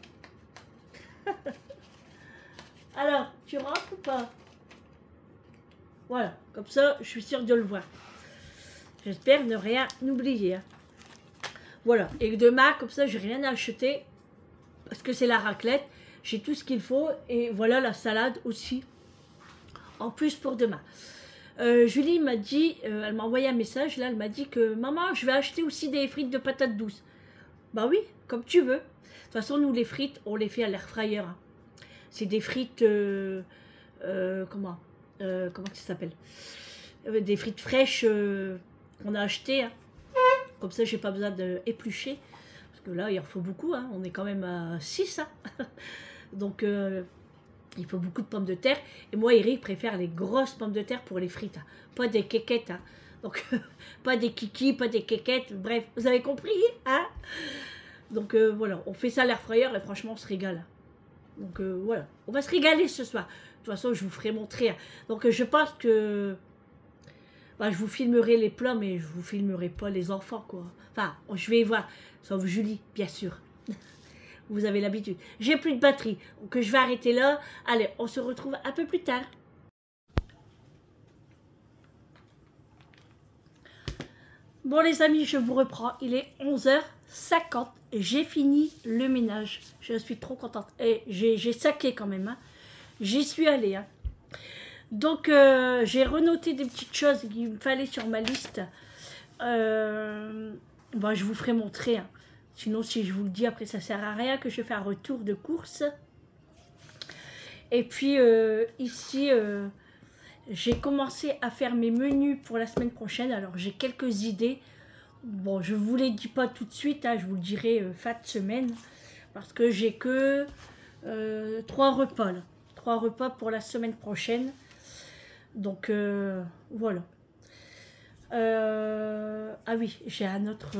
Alors, tu rentres ou pas? Voilà. Comme ça, je suis sûre de le voir. J'espère ne rien oublier. Hein. Voilà. Et demain, comme ça, j'ai rien à acheter. Parce que c'est la raclette. J'ai tout ce qu'il faut. Et voilà la salade aussi. En plus pour demain. Julie m'a dit, elle m'a envoyé un message, là, elle m'a dit que maman, je vais acheter aussi des frites de patates douces. Bah oui, comme tu veux. De toute façon, nous, les frites, on les fait à l'air fryer. Hein. C'est des frites, comment ça s'appelle? Des frites fraîches qu'on a achetées. Hein. Comme ça, j'ai pas besoin d'éplucher. Parce que là, il en faut beaucoup. Hein. On est quand même à 6. Hein. Donc, il faut beaucoup de pommes de terre. Et moi, Eric préfère les grosses pommes de terre pour les frites. Hein. Pas des quéquettes. Hein. Donc, pas des kikis, pas des quéquettes. Bref, vous avez compris. Hein. Donc, voilà. On fait ça à l'air fryer et franchement, on se régale. Donc, voilà. On va se régaler ce soir. De toute façon, je vous ferai montrer. Hein. Donc, je pense que... Bah, je vous filmerai les plats, mais je vous filmerai pas les enfants, quoi. Enfin, je vais voir. Sauf Julie, bien sûr. Vous avez l'habitude. J'ai plus de batterie, donc je vais arrêter là. Allez, on se retrouve un peu plus tard. Bon les amis, je vous reprends. Il est 11h50. J'ai fini le ménage. Je suis trop contente. Et j'ai saqué quand même. Hein. J'y suis allée. Hein. Donc, j'ai renoté des petites choses qu'il me fallait sur ma liste. Bon, je vous ferai montrer. Hein. Sinon, si je vous le dis, après, ça sert à rien que je fais un retour de course. Et puis, ici, j'ai commencé à faire mes menus pour la semaine prochaine. Alors, j'ai quelques idées. Bon, je ne vous les dis pas tout de suite. Hein, je vous le dirai fin de semaine. Parce que j'ai que 3 repas. Là. 3 repas pour la semaine prochaine. Donc, voilà. Ah oui, j'ai un autre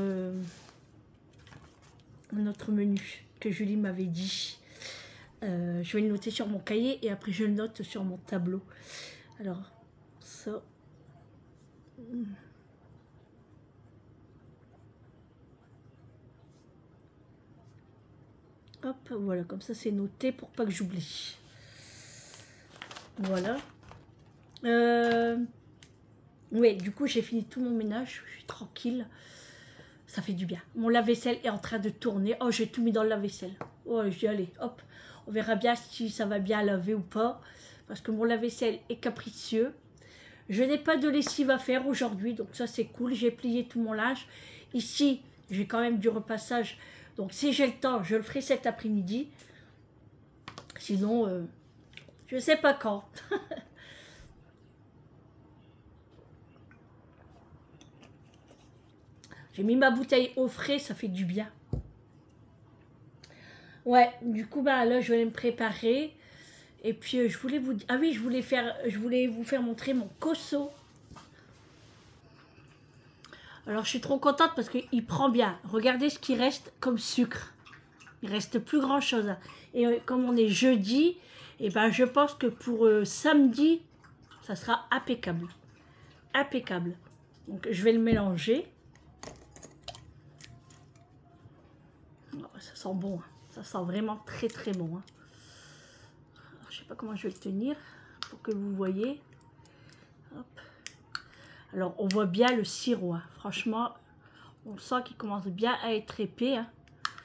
menu que Julie m'avait dit. Je vais le noter sur mon cahier et après je le note sur mon tableau. Alors, ça. Hop, voilà, comme ça c'est noté pour pas que j'oublie. Voilà. Ouais, du coup j'ai fini tout mon ménage, je suis tranquille. Ça fait du bien. Mon lave-vaisselle est en train de tourner. Oh, j'ai tout mis dans le lave-vaisselle. Oh, je dis allez, hop. On verra bien si ça va bien laver ou pas. Parce que mon lave-vaisselle est capricieux. Je n'ai pas de lessive à faire aujourd'hui. Donc ça, c'est cool. J'ai plié tout mon linge. Ici, j'ai quand même du repassage. Donc si j'ai le temps, je le ferai cet après-midi. Sinon, je ne sais pas quand. J'ai mis ma bouteille au frais, ça fait du bien. Ouais, du coup, bah, là, je vais me préparer. Et puis, je voulais vous dire... Ah oui, je voulais vous faire montrer mon Cosso. Alors, je suis trop contente parce qu'il prend bien. Regardez ce qui reste comme sucre. Il reste plus grand-chose. Et comme on est jeudi, et ben, je pense que pour samedi, Ça sera impeccable. Impeccable. Donc je vais le mélanger. Oh, ça sent bon. Hein. Ça sent vraiment très très bon. Hein. Alors, je sais pas comment je vais le tenir pour que vous voyez. Hop. Alors on voit bien le sirop. Hein. Franchement, on sent qu'il commence bien à être épais. Hein.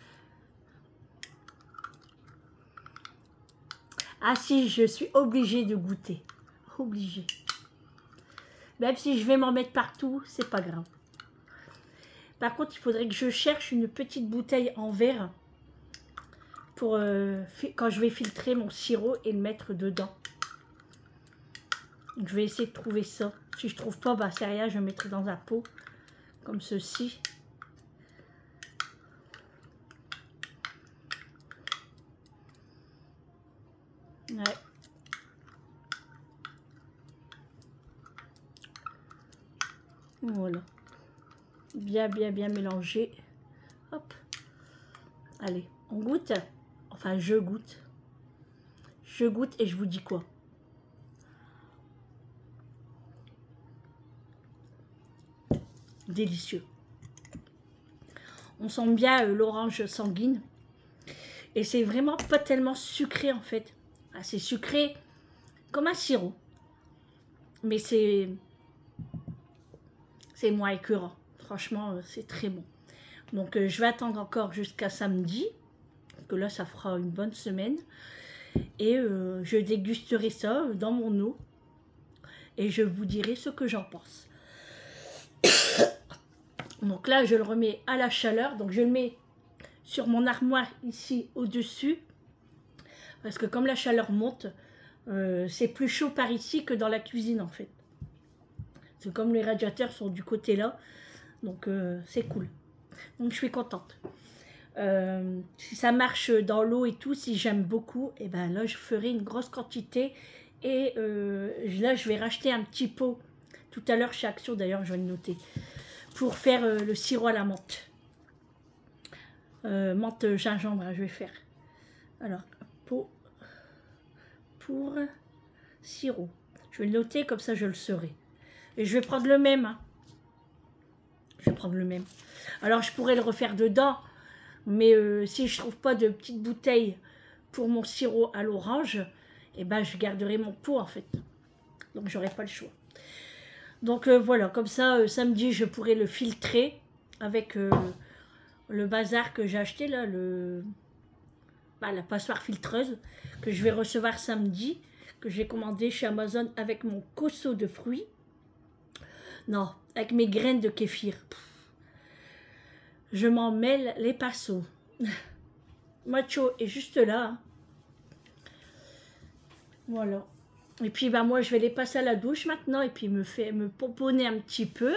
Ah si, je suis obligée de goûter. Obligée. Même si je vais m'en mettre partout, c'est pas grave. Par contre, il faudrait que je cherche une petite bouteille en verre pour quand je vais filtrer mon sirop et le mettre dedans. Donc, je vais essayer de trouver ça. Si je trouve pas, bah c'est rien, je le mettrai dans un pot comme ceci. Ouais. Voilà. Bien mélangé. Hop. Allez, on goûte. Enfin, je goûte. Je goûte et je vous dis quoi. Délicieux. On sent bien l'orange sanguine. Et c'est vraiment pas tellement sucré en fait. Ah, c'est sucré comme un sirop. Mais c'est moins écœurant. Franchement, c'est très bon. Donc, je vais attendre encore jusqu'à samedi. Que là, ça fera une bonne semaine. Et je dégusterai ça dans mon eau. Et je vous dirai ce que j'en pense. Donc là, je le remets à la chaleur. Donc, je le mets sur mon armoire ici au-dessus. Parce que comme la chaleur monte, c'est plus chaud par ici que dans la cuisine en fait. C'est comme les radiateurs sont du côté là. Donc c'est cool. Donc je suis contente. Si ça marche dans l'eau et tout, si j'aime beaucoup, et ben là je ferai une grosse quantité. Et là je vais racheter un petit pot. Tout à l'heure chez Action d'ailleurs, je vais le noter. Pour faire le sirop à la menthe. Menthe gingembre, hein, je vais faire. Alors, pot pour sirop. Je vais le noter, comme ça je le saurai. Et je vais prendre le même. Hein. Je vais prendre le même. Alors, je pourrais le refaire dedans. Mais si je trouve pas de petite bouteille pour mon sirop à l'orange, eh ben, je garderai mon pot, en fait. Donc, j'aurai pas le choix. Donc, voilà. Comme ça, samedi, je pourrai le filtrer avec le bazar que j'ai acheté, là, la passoire filtreuse, que je vais recevoir samedi, que j'ai commandé chez Amazon avec mon cosso de fruits. Non, avec mes graines de kéfir. Je m'en mêle les pinceaux. Macho est juste là. Hein. Voilà. Et puis, bah, moi, je vais les passer à la douche maintenant et puis me pomponner un petit peu.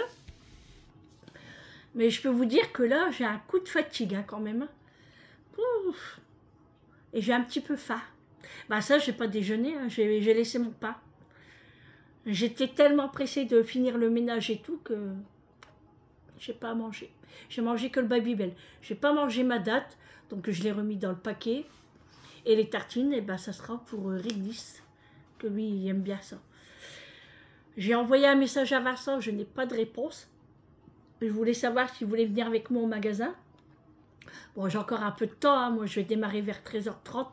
Mais je peux vous dire que là, j'ai un coup de fatigue hein, quand même. Ouf. Et j'ai un petit peu faim. Bah ça, j'ai pas déjeuné, hein. J'ai laissé mon pain. J'étais tellement pressée de finir le ménage et tout que j'ai pas mangé. J'ai mangé que le Babybel. J'ai pas mangé ma date, donc je l'ai remis dans le paquet. Et les tartines, et ben ça sera pour Réglisse, que lui, il aime bien ça. J'ai envoyé un message à Vincent, je n'ai pas de réponse. Je voulais savoir s'il voulait venir avec moi au magasin. Bon, j'ai encore un peu de temps, hein. Moi je vais démarrer vers 13h30.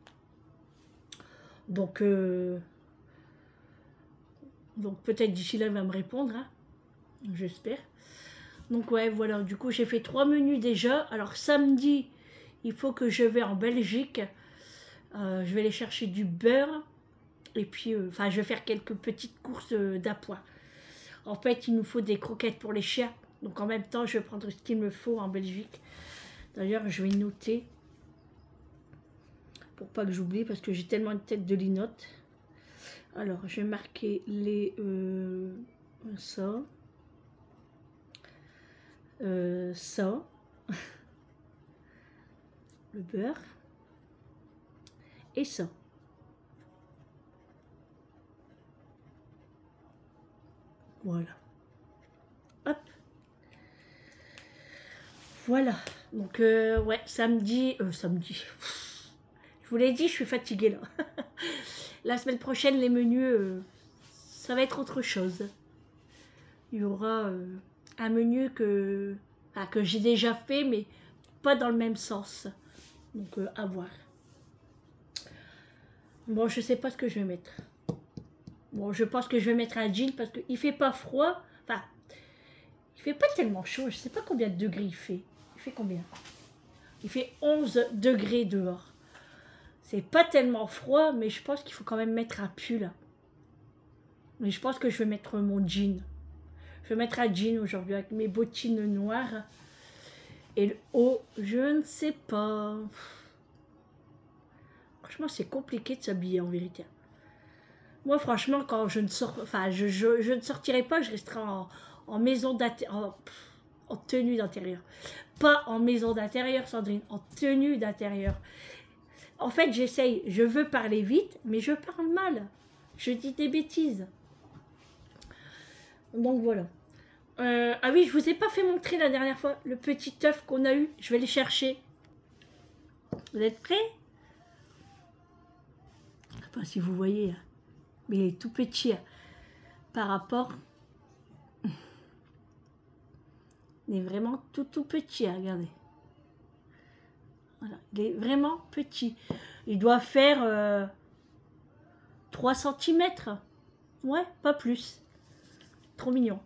Donc peut-être d'ici là, il va me répondre, hein. J'espère. Donc ouais, voilà, du coup j'ai fait 3 menus déjà. Alors samedi, il faut que je vais en Belgique. Je vais aller chercher du beurre. Et puis, enfin, je vais faire quelques petites courses d'appoint. En fait, il nous faut des croquettes pour les chiens. Donc en même temps, je vais prendre ce qu'il me faut en Belgique. D'ailleurs, je vais noter. Pour pas que j'oublie, parce que j'ai tellement une tête de linotte. Alors, je vais marquer les... ça. Ça. Le beurre. Et ça. Voilà. Hop. Voilà. Donc, ouais, samedi... samedi. Je vous l'ai dit, je suis fatiguée là. La semaine prochaine, les menus, ça va être autre chose. Il y aura un menu que j'ai déjà fait, mais pas dans le même sens. Donc, à voir. Bon, je sais pas ce que je vais mettre. Bon, je pense que je vais mettre un jean parce qu'il fait pas froid. Enfin, il fait pas tellement chaud. Je sais pas combien de degrés il fait. Il fait combien? Il fait 11 degrés dehors. C'est pas tellement froid, mais je pense qu'il faut quand même mettre un pull. Mais je pense que je vais mettre mon jean. Je vais mettre un jean aujourd'hui avec mes bottines noires. Et le haut, je ne sais pas. Franchement, c'est compliqué de s'habiller en vérité. Moi, franchement, quand je ne sors, enfin, je ne sortirai pas, je resterai en maison d'intérieur, en tenue d'intérieur. Pas en maison d'intérieur, Sandrine, en tenue d'intérieur. En fait, j'essaye, je veux parler vite, mais je parle mal. Je dis des bêtises. Donc voilà. Ah oui, je vous ai pas fait montrer la dernière fois le petit œuf qu'on a eu. Je vais les chercher. Vous êtes prêts? Je ne sais pas si vous voyez, mais il est tout petit par rapport. Il est vraiment tout petit, regardez. Voilà, il est vraiment petit. Il doit faire 3 cm. Ouais, pas plus. Trop mignon.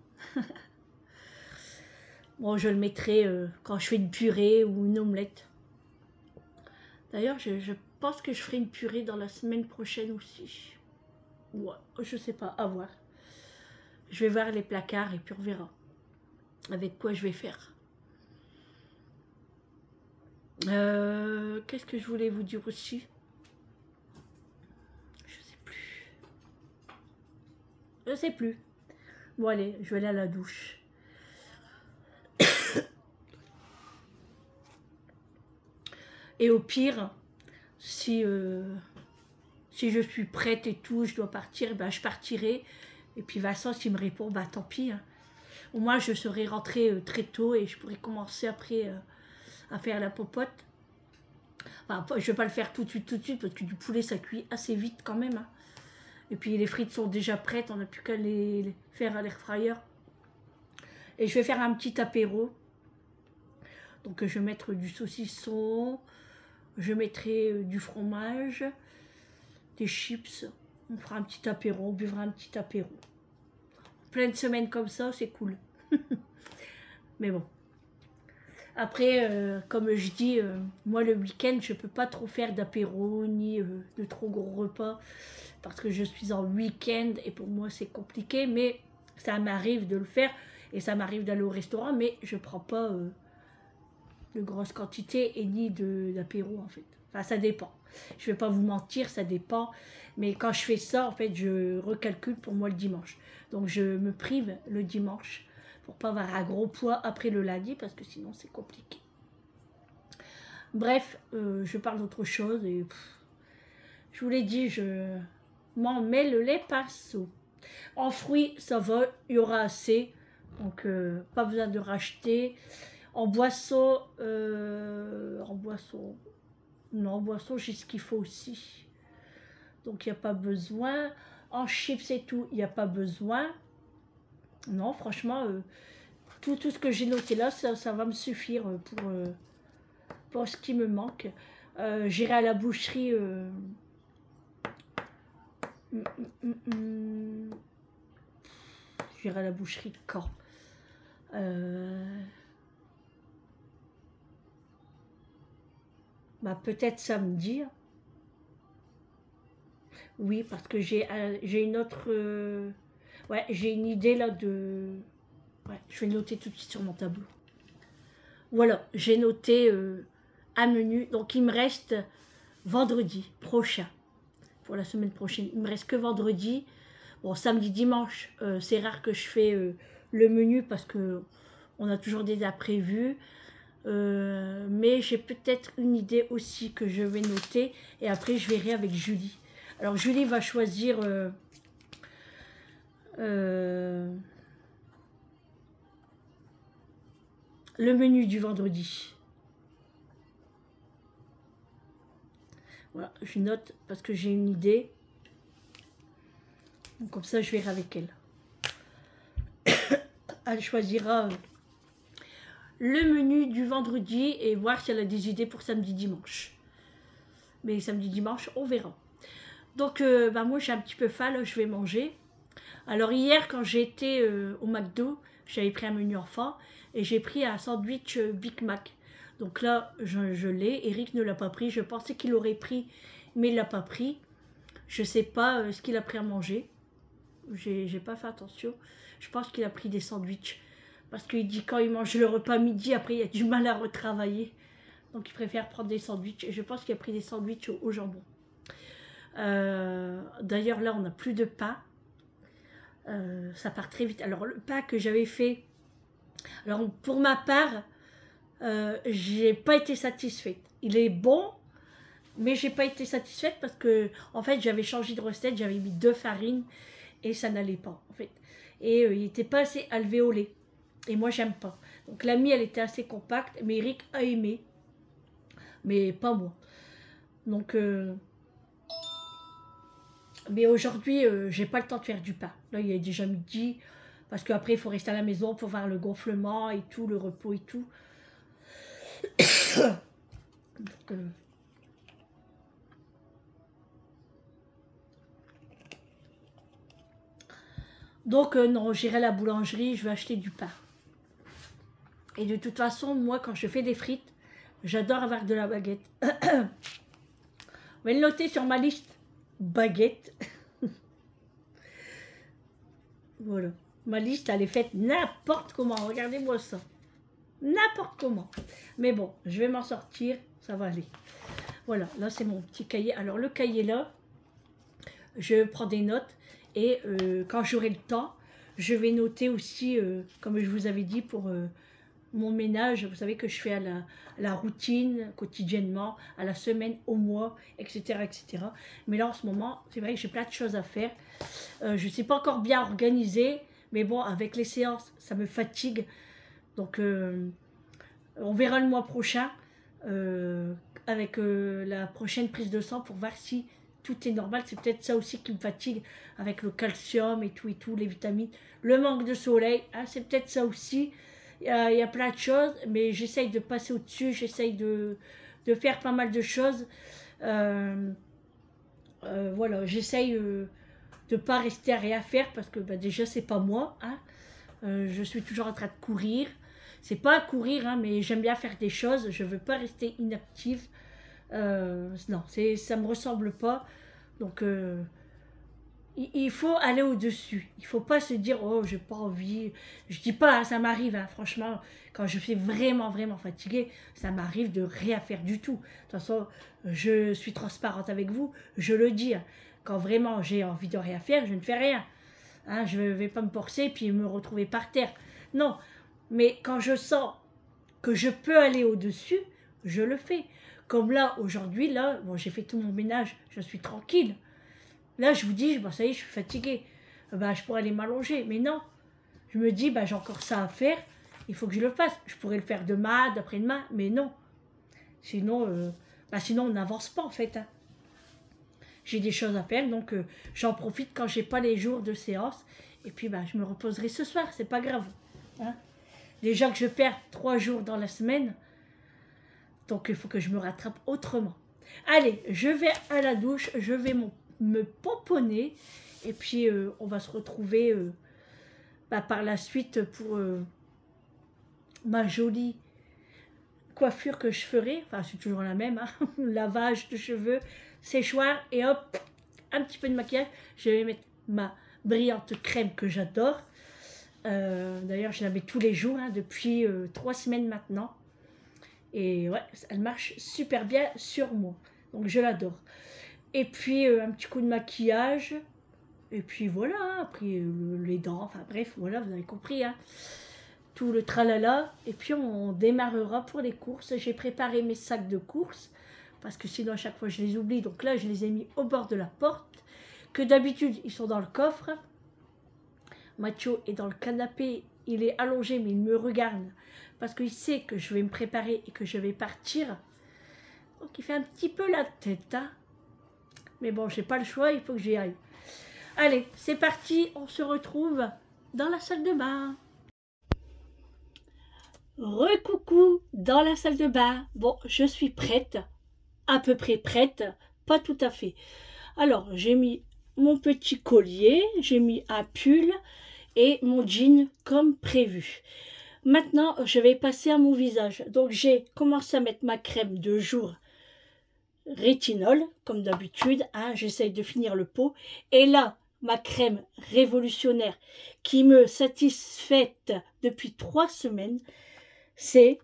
Bon, je le mettrai quand je fais une purée ou une omelette. D'ailleurs, je pense que je ferai une purée dans la semaine prochaine aussi. Ouais, je sais pas, à voir. Je vais voir les placards et puis on verra avec quoi je vais faire. Qu'est-ce que je voulais vous dire aussi? Je sais plus. Je sais plus. Bon allez, je vais aller à la douche. Et au pire, si je suis prête et tout, je dois partir, ben je partirai. Et puis Vincent, s'il me répond, bah tant pis. Hein. Au moins, je serai rentrée très tôt et je pourrai commencer après à faire la popote. Enfin, je ne vais pas le faire tout de suite, parce que du poulet, ça cuit assez vite quand même. Hein. Et puis les frites sont déjà prêtes, on n'a plus qu'à les faire à l'air fryer. Et je vais faire un petit apéro. Donc je vais mettre du saucisson, je mettrai du fromage, des chips. On fera un petit apéro, on buvra un petit apéro. Pleine semaine comme ça, c'est cool. Mais bon. Après, comme je dis, moi le week-end, je ne peux pas trop faire d'apéro ni de trop gros repas parce que je suis en week-end et pour moi c'est compliqué, mais ça m'arrive de le faire et ça m'arrive d'aller au restaurant, mais je ne prends pas de grosses quantités et ni d'apéro en fait. Enfin, ça dépend. Je ne vais pas vous mentir, ça dépend. Mais quand je fais ça, en fait, je recalcule pour moi le dimanche. Donc, je me prive le dimanche pour pas avoir un gros poids après le lundi parce que sinon, c'est compliqué. Bref, je parle d'autre chose et je vous l'ai dit, je m'en mets le lait pinceau. En fruits, ça va, il y aura assez. Donc, pas besoin de racheter. En boisson, non, en boisson, j'ai ce qu'il faut aussi. Donc, il n'y a pas besoin. En chips et tout, il n'y a pas besoin. Non, franchement, tout ce que j'ai noté là, ça va me suffire pour ce qui me manque. J'irai à la boucherie. J'irai à la boucherie quand bah, peut-être samedi. Oui, parce que j'ai une autre... ouais, j'ai une idée là de... Ouais, je vais noter tout de suite sur mon tableau. Voilà, j'ai noté un menu. Donc, il me reste vendredi prochain. Pour la semaine prochaine. Il me reste que vendredi. Bon, samedi, dimanche, c'est rare que je fais le menu parce que on a toujours des imprévus. Mais j'ai peut-être une idée aussi que je vais noter. Et après, je verrai avec Julie. Alors, Julie va choisir le menu du vendredi. Voilà, je note parce que j'ai une idée. Donc, comme ça, je verrai avec elle. Elle choisira le menu du vendredi et voir si elle a des idées pour samedi, dimanche. Mais samedi, dimanche, on verra. Donc, bah, moi, j'ai un petit peu faim, là, je vais manger. Alors, hier, quand j'ai été au McDo, j'avais pris un menu enfant et j'ai pris un sandwich Big Mac. Donc là, je l'ai. Eric ne l'a pas pris. Je pensais qu'il l'aurait pris, mais il ne l'a pas pris. Je ne sais pas ce qu'il a pris à manger. J'ai pas fait attention. Je pense qu'il a pris des sandwichs. Parce qu'il dit quand il mange le repas midi, après il a du mal à retravailler. Donc il préfère prendre des sandwichs. Et je pense qu'il a pris des sandwichs au jambon. D'ailleurs là, on n'a plus de pain. Ça part très vite. Alors le pain que j'avais fait, alors pour ma part, j'ai pas été satisfaite. Il est bon, mais j'ai pas été satisfaite parce que en fait j'avais changé de recette, j'avais mis 2 farines et ça n'allait pas en fait. Et il n'était pas assez alvéolé. Et moi j'aime pas. Donc la mie elle était assez compacte, mais Eric a aimé, mais pas moi. Donc mais aujourd'hui, j'ai pas le temps de faire du pain. Là, il est déjà midi, parce qu'après, il faut rester à la maison pour voir le gonflement et tout, le repos et tout. Donc, non, j'irai à la boulangerie, je vais acheter du pain. Et de toute façon, moi, quand je fais des frites, j'adore avoir de la baguette. On va le noter sur ma liste. Baguette. Voilà. Ma liste, elle est faite n'importe comment. Regardez-moi ça. N'importe comment. Mais bon, je vais m'en sortir. Ça va aller. Voilà, là, c'est mon petit cahier. Alors, le cahier là, je prends des notes. Et quand j'aurai le temps, je vais noter aussi, comme je vous avais dit, pour mon ménage. Vous savez que je fais à la routine, quotidiennement, à la semaine, au mois, etc., etc. Mais là, en ce moment, c'est vrai que j'ai plein de choses à faire. Je ne suis pas encore bien organisée, mais bon, avec les séances, ça me fatigue. Donc, on verra le mois prochain avec la prochaine prise de sang pour voir si tout est normal. C'est peut-être ça aussi qui me fatigue avec le calcium et tout, les vitamines. Le manque de soleil, hein, c'est peut-être ça aussi. Il y a plein de choses, mais j'essaye de passer au-dessus, j'essaye de faire pas mal de choses. Voilà, j'essaye de ne pas rester à rien faire parce que bah, déjà, c'est pas moi. Hein. Je suis toujours en train de courir. C'est pas courir, hein, mais j'aime bien faire des choses. Je veux pas rester inactive. Non, ça me ressemble pas. Donc, il faut aller au-dessus. Il faut pas se dire, oh, j'ai pas envie. Je dis pas, hein, ça m'arrive, hein, franchement, quand je suis vraiment, vraiment fatiguée, ça m'arrive de rien faire du tout. De toute façon, je suis transparente avec vous, je le dis. Hein. Quand vraiment j'ai envie de rien faire, je ne fais rien. Hein, je ne vais pas me forcer et puis me retrouver par terre. Non, mais quand je sens que je peux aller au-dessus, je le fais. Comme là, aujourd'hui, là, bon, j'ai fait tout mon ménage, je suis tranquille. Là, je vous dis, bon, ça y est, je suis fatiguée. Ben, je pourrais aller m'allonger. Mais non, je me dis, ben, j'ai encore ça à faire, il faut que je le fasse. Je pourrais le faire demain, d'après-demain, mais non. Sinon, sinon on n'avance pas, en fait. Hein. J'ai des choses à faire, donc j'en profite quand j'ai pas les jours de séance. Et puis, ben, je me reposerai ce soir, c'est pas grave. Hein. Déjà que je perds 3 jours dans la semaine, donc il faut que je me rattrape autrement. Allez, je vais à la douche, je vais me pomponner et puis on va se retrouver par la suite pour ma jolie coiffure que je ferai. Enfin, c'est toujours la même, hein. Lavage de cheveux, séchoir et hop, un petit peu de maquillage. Je vais mettre ma brillante crème que j'adore. D'ailleurs, je la mets tous les jours, hein, depuis 3 semaines maintenant. Et ouais, elle marche super bien sur moi. Donc, je l'adore. Et puis, un petit coup de maquillage. Et puis, voilà. Après, les dents. Enfin, bref, voilà, vous avez compris. Hein. Tout le tralala. Et puis, on démarrera pour les courses. J'ai préparé mes sacs de courses. Parce que sinon, à chaque fois, je les oublie. Donc là, je les ai mis au bord de la porte. Que d'habitude, ils sont dans le coffre. Mathieu est dans le canapé, il est allongé, mais il me regarde parce qu'il sait que je vais me préparer et que je vais partir. Donc il fait un petit peu la tête. Hein. Mais bon, j'ai pas le choix, il faut que j'y aille. Allez, c'est parti, on se retrouve dans la salle de bain. Recoucou dans la salle de bain. Bon, je suis prête, à peu près prête, pas tout à fait. Alors, j'ai mis mon petit collier, j'ai mis un pull et mon jean comme prévu. Maintenant, je vais passer à mon visage. Donc, j'ai commencé à mettre ma crème de jour rétinol, comme d'habitude. Hein, j'essaye de finir le pot. Et là, ma crème révolutionnaire qui me satisfait depuis 3 semaines, c'est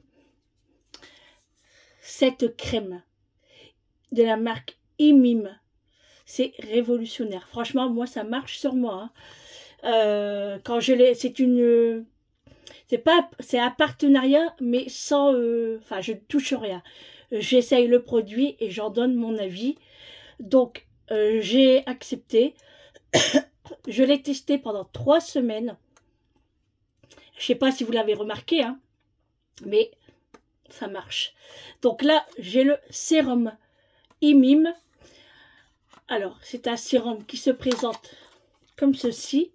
cette crème de la marque Imim. C'est révolutionnaire. Franchement, moi, ça marche sur moi. Hein. Quand je l'ai, c'est un partenariat, mais sans, enfin, je ne touche rien. J'essaye le produit et j'en donne mon avis. Donc, j'ai accepté. Je l'ai testé pendant 3 semaines. Je ne sais pas si vous l'avez remarqué, hein, mais ça marche. Donc là, j'ai le sérum Imim. Alors, c'est un sérum qui se présente comme ceci,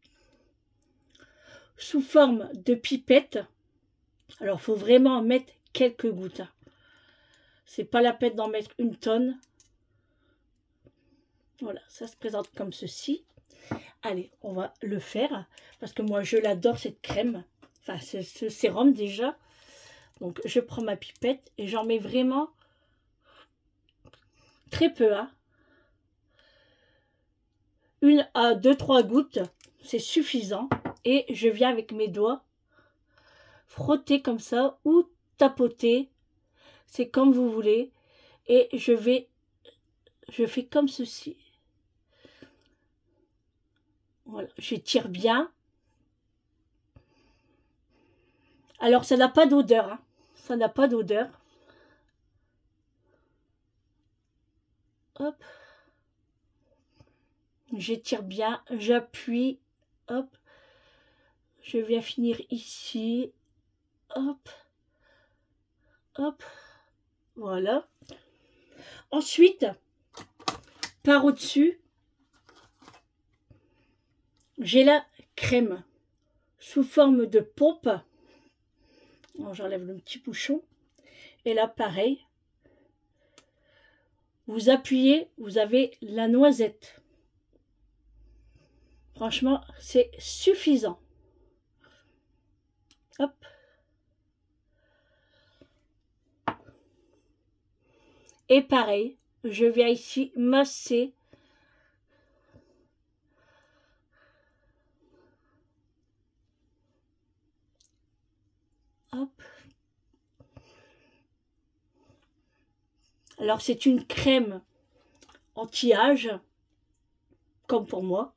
sous forme de pipette. Alors, il faut vraiment en mettre quelques gouttes. C'est pas la peine d'en mettre une tonne. Voilà, ça se présente comme ceci. Allez, on va le faire, parce que moi, je l'adore, cette crème. Enfin, ce sérum, déjà. Donc, je prends ma pipette et j'en mets vraiment très peu, hein. 1 à 2-3 gouttes, c'est suffisant. Et je viens avec mes doigts frotter comme ça ou tapoter, c'est comme vous voulez. Et je fais comme ceci. Voilà, j'étire bien. Alors ça n'a pas d'odeur, hein. Ça n'a pas d'odeur. Hop. J'étire bien, j'appuie, hop. Je viens finir ici, hop, hop, voilà. Ensuite, par au-dessus, j'ai la crème sous forme de pompe. J'enlève le petit bouchon. Et là, pareil, vous appuyez, vous avez la noisette. Franchement, c'est suffisant. Hop. Et pareil, je viens ici masser. Hop. Alors, c'est une crème anti-âge, comme pour moi.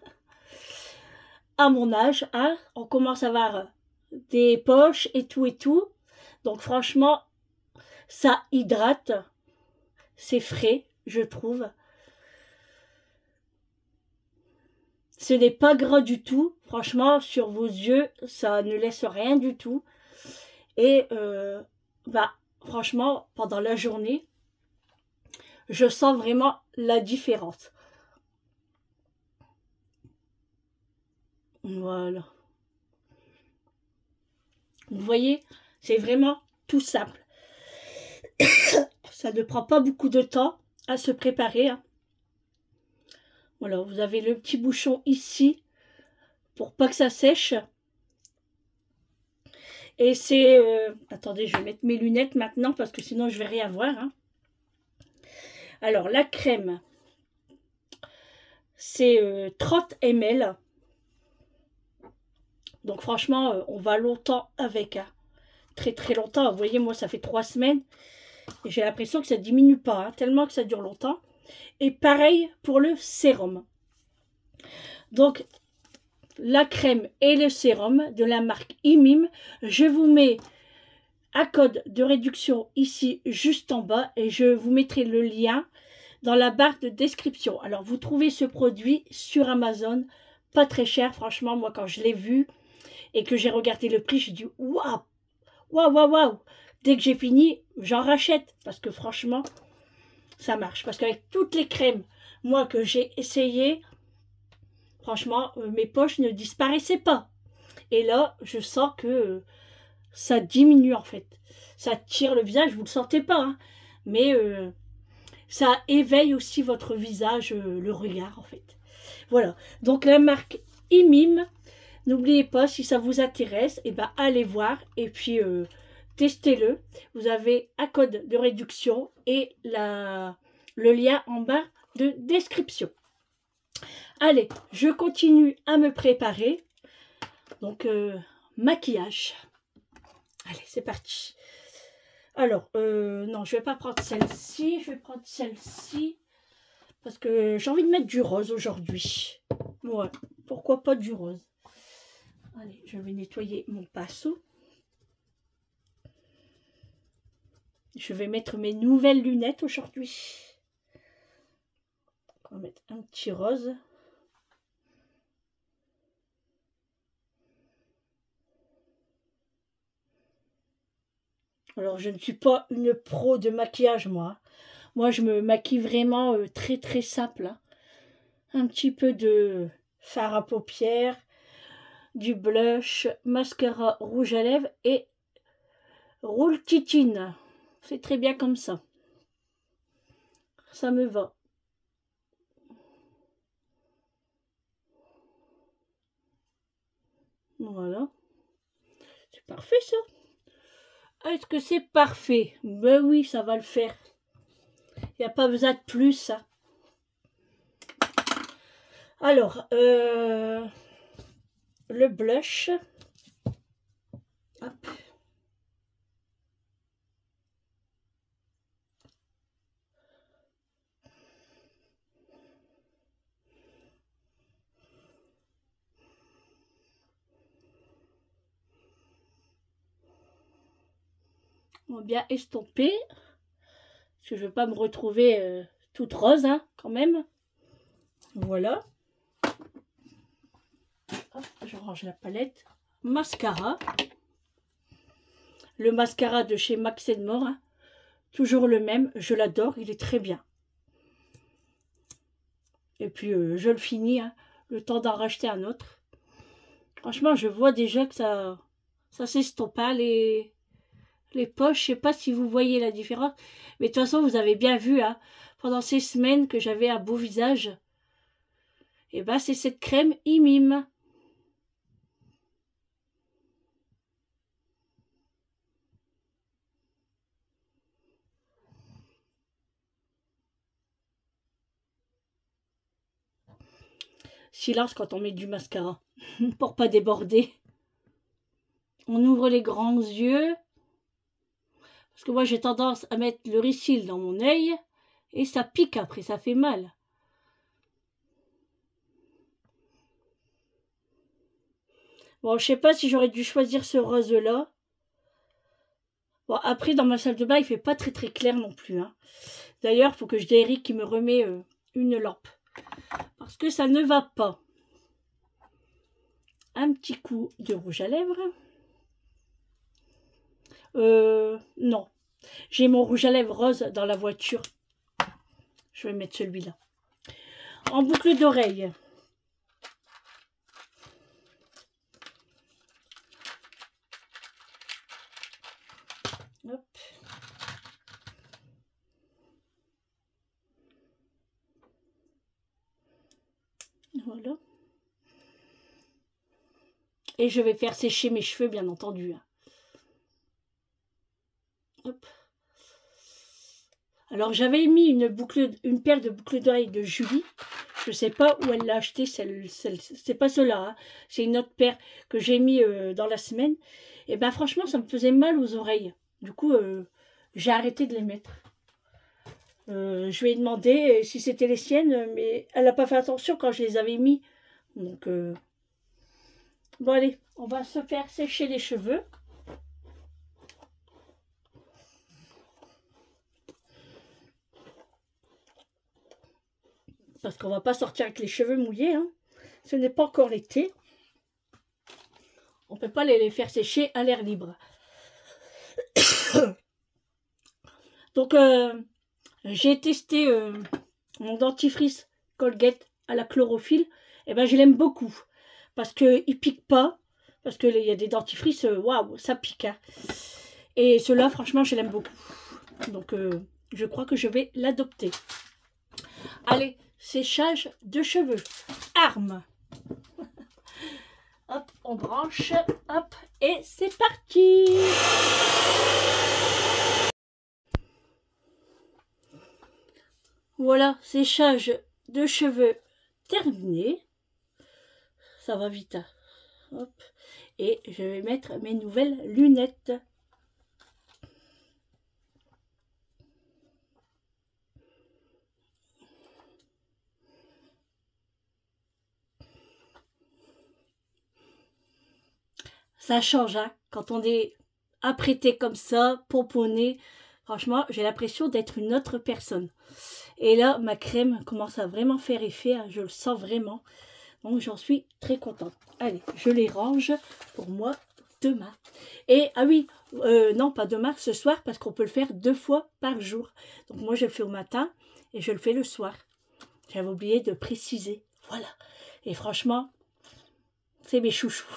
À mon âge, hein, on commence à avoir des poches et tout. Donc, franchement, ça hydrate. C'est frais, je trouve. Ce n'est pas gras du tout. Franchement, sur vos yeux, ça ne laisse rien du tout. Et franchement, pendant la journée, je sens vraiment la différence. Voilà. Vous voyez, c'est vraiment tout simple. Ça ne prend pas beaucoup de temps à se préparer. Hein. Voilà, vous avez le petit bouchon ici pour pas que ça sèche. Et c'est... attendez, je vais mettre mes lunettes maintenant parce que sinon je vais rien voir. Hein. Alors, la crème, c'est 30 ml. Donc franchement, on va longtemps avec. Hein. Très très longtemps. Vous voyez, moi, ça fait 3 semaines. Et j'ai l'impression que ça diminue pas, hein, tellement que ça dure longtemps. Et pareil pour le sérum. Donc, la crème et le sérum de la marque Imim, je vous mets un code de réduction ici, juste en bas. Et je vous mettrai le lien dans la barre de description. Alors, vous trouvez ce produit sur Amazon, pas très cher. Franchement, moi, quand je l'ai vu et que j'ai regardé le prix, j'ai dit waouh, waouh, waouh, waouh. Dès que j'ai fini, j'en rachète parce que franchement, ça marche. Parce qu'avec toutes les crèmes, moi, que j'ai essayé, franchement, mes poches ne disparaissaient pas. Et là, je sens que ça diminue en fait. Ça tire le visage, vous ne le sentez pas, hein, mais ça éveille aussi votre visage, le regard en fait. Voilà, donc la marque Imim, n'oubliez pas, si ça vous intéresse, et ben allez voir et puis testez-le. Vous avez un code de réduction et le lien en bas de description. Allez, je continue à me préparer. Donc, maquillage. Allez, c'est parti. Alors, non, je vais pas prendre celle-ci. Je vais prendre celle-ci. Parce que j'ai envie de mettre du rose aujourd'hui. Ouais, pourquoi pas du rose. Allez, je vais nettoyer mon pinceau. Je vais mettre mes nouvelles lunettes aujourd'hui. On va mettre un petit rose. Alors, je ne suis pas une pro de maquillage, moi. Moi, je me maquille vraiment très, très simple. Hein. Un petit peu de fard à paupières, du blush, mascara rouge à lèvres et roule titine. C'est très bien comme ça. Ça me va. Voilà. C'est parfait, ça. Est-ce que c'est parfait? Ben oui, ça va le faire. Il n'y a pas besoin de plus, ça. Alors, le blush. Hop. On va bien estomper. Parce que je ne veux pas me retrouver toute rose, hein, quand même. Voilà. Hop, je range la palette. Mascara. Le mascara de chez Max More. Hein. Toujours le même. Je l'adore. Il est très bien. Et puis, je le finis. Hein, le temps d'en racheter un autre. Franchement, je vois déjà que ça s'estompe. Hein, les poches, je ne sais pas si vous voyez la différence. Mais de toute façon, vous avez bien vu, hein, pendant ces semaines que j'avais un beau visage. Et ben, c'est cette crème Imim. Silence quand on met du mascara, pour pas déborder. On ouvre les grands yeux. Parce que moi, j'ai tendance à mettre le ricil dans mon œil. Et ça pique après, ça fait mal. Bon, je sais pas si j'aurais dû choisir ce rose-là. Bon, après, dans ma salle de bain, il fait pas très très clair non plus. Hein. D'ailleurs, il faut que je dise à Eric qui me remet une lampe. Parce que ça ne va pas. Un petit coup de rouge à lèvres. Non. J'ai mon rouge à lèvres rose dans la voiture. Je vais mettre celui-là. En boucle d'oreille. Hop. Voilà. Et je vais faire sécher mes cheveux, bien entendu. Hop. Alors, j'avais mis une paire de boucles d'oreilles de Julie. Je ne sais pas où elle l'a acheté. C'est pas cela. Hein. C'est une autre paire que j'ai mis dans la semaine. Et ben franchement, ça me faisait mal aux oreilles. Du coup, j'ai arrêté de les mettre. Je lui ai demandé si c'était les siennes, mais elle n'a pas fait attention quand je les avais mis. Donc, bon allez, on va se faire sécher les cheveux. Parce qu'on va pas sortir avec les cheveux mouillés. Hein. Ce n'est pas encore l'été. On ne peut pas les faire sécher à l'air libre. Donc, j'ai testé mon dentifrice Colgate à la chlorophylle. Et ben je l'aime beaucoup. Parce qu'il pique pas. Parce qu'il y a des dentifrices, waouh, ça pique. Hein. Et ceux-là, franchement, je l'aime beaucoup. Donc, je crois que je vais l'adopter. Allez, séchage de cheveux. Arme. Hop, on branche. Hop, et c'est parti. Voilà, séchage de cheveux terminé. Ça va vite. Hein. Hop. Et je vais mettre mes nouvelles lunettes. Ça change, hein, quand on est apprêté comme ça, pomponné. Franchement, j'ai l'impression d'être une autre personne. Et là, ma crème commence à vraiment faire effet, hein, je le sens vraiment. Donc, j'en suis très contente. Allez, je les range pour moi demain. Et, ah oui, non, pas demain, ce soir, parce qu'on peut le faire 2 fois par jour. Donc, moi, je le fais au matin et je le fais le soir. J'avais oublié de préciser. Voilà. Et franchement, c'est mes chouchous.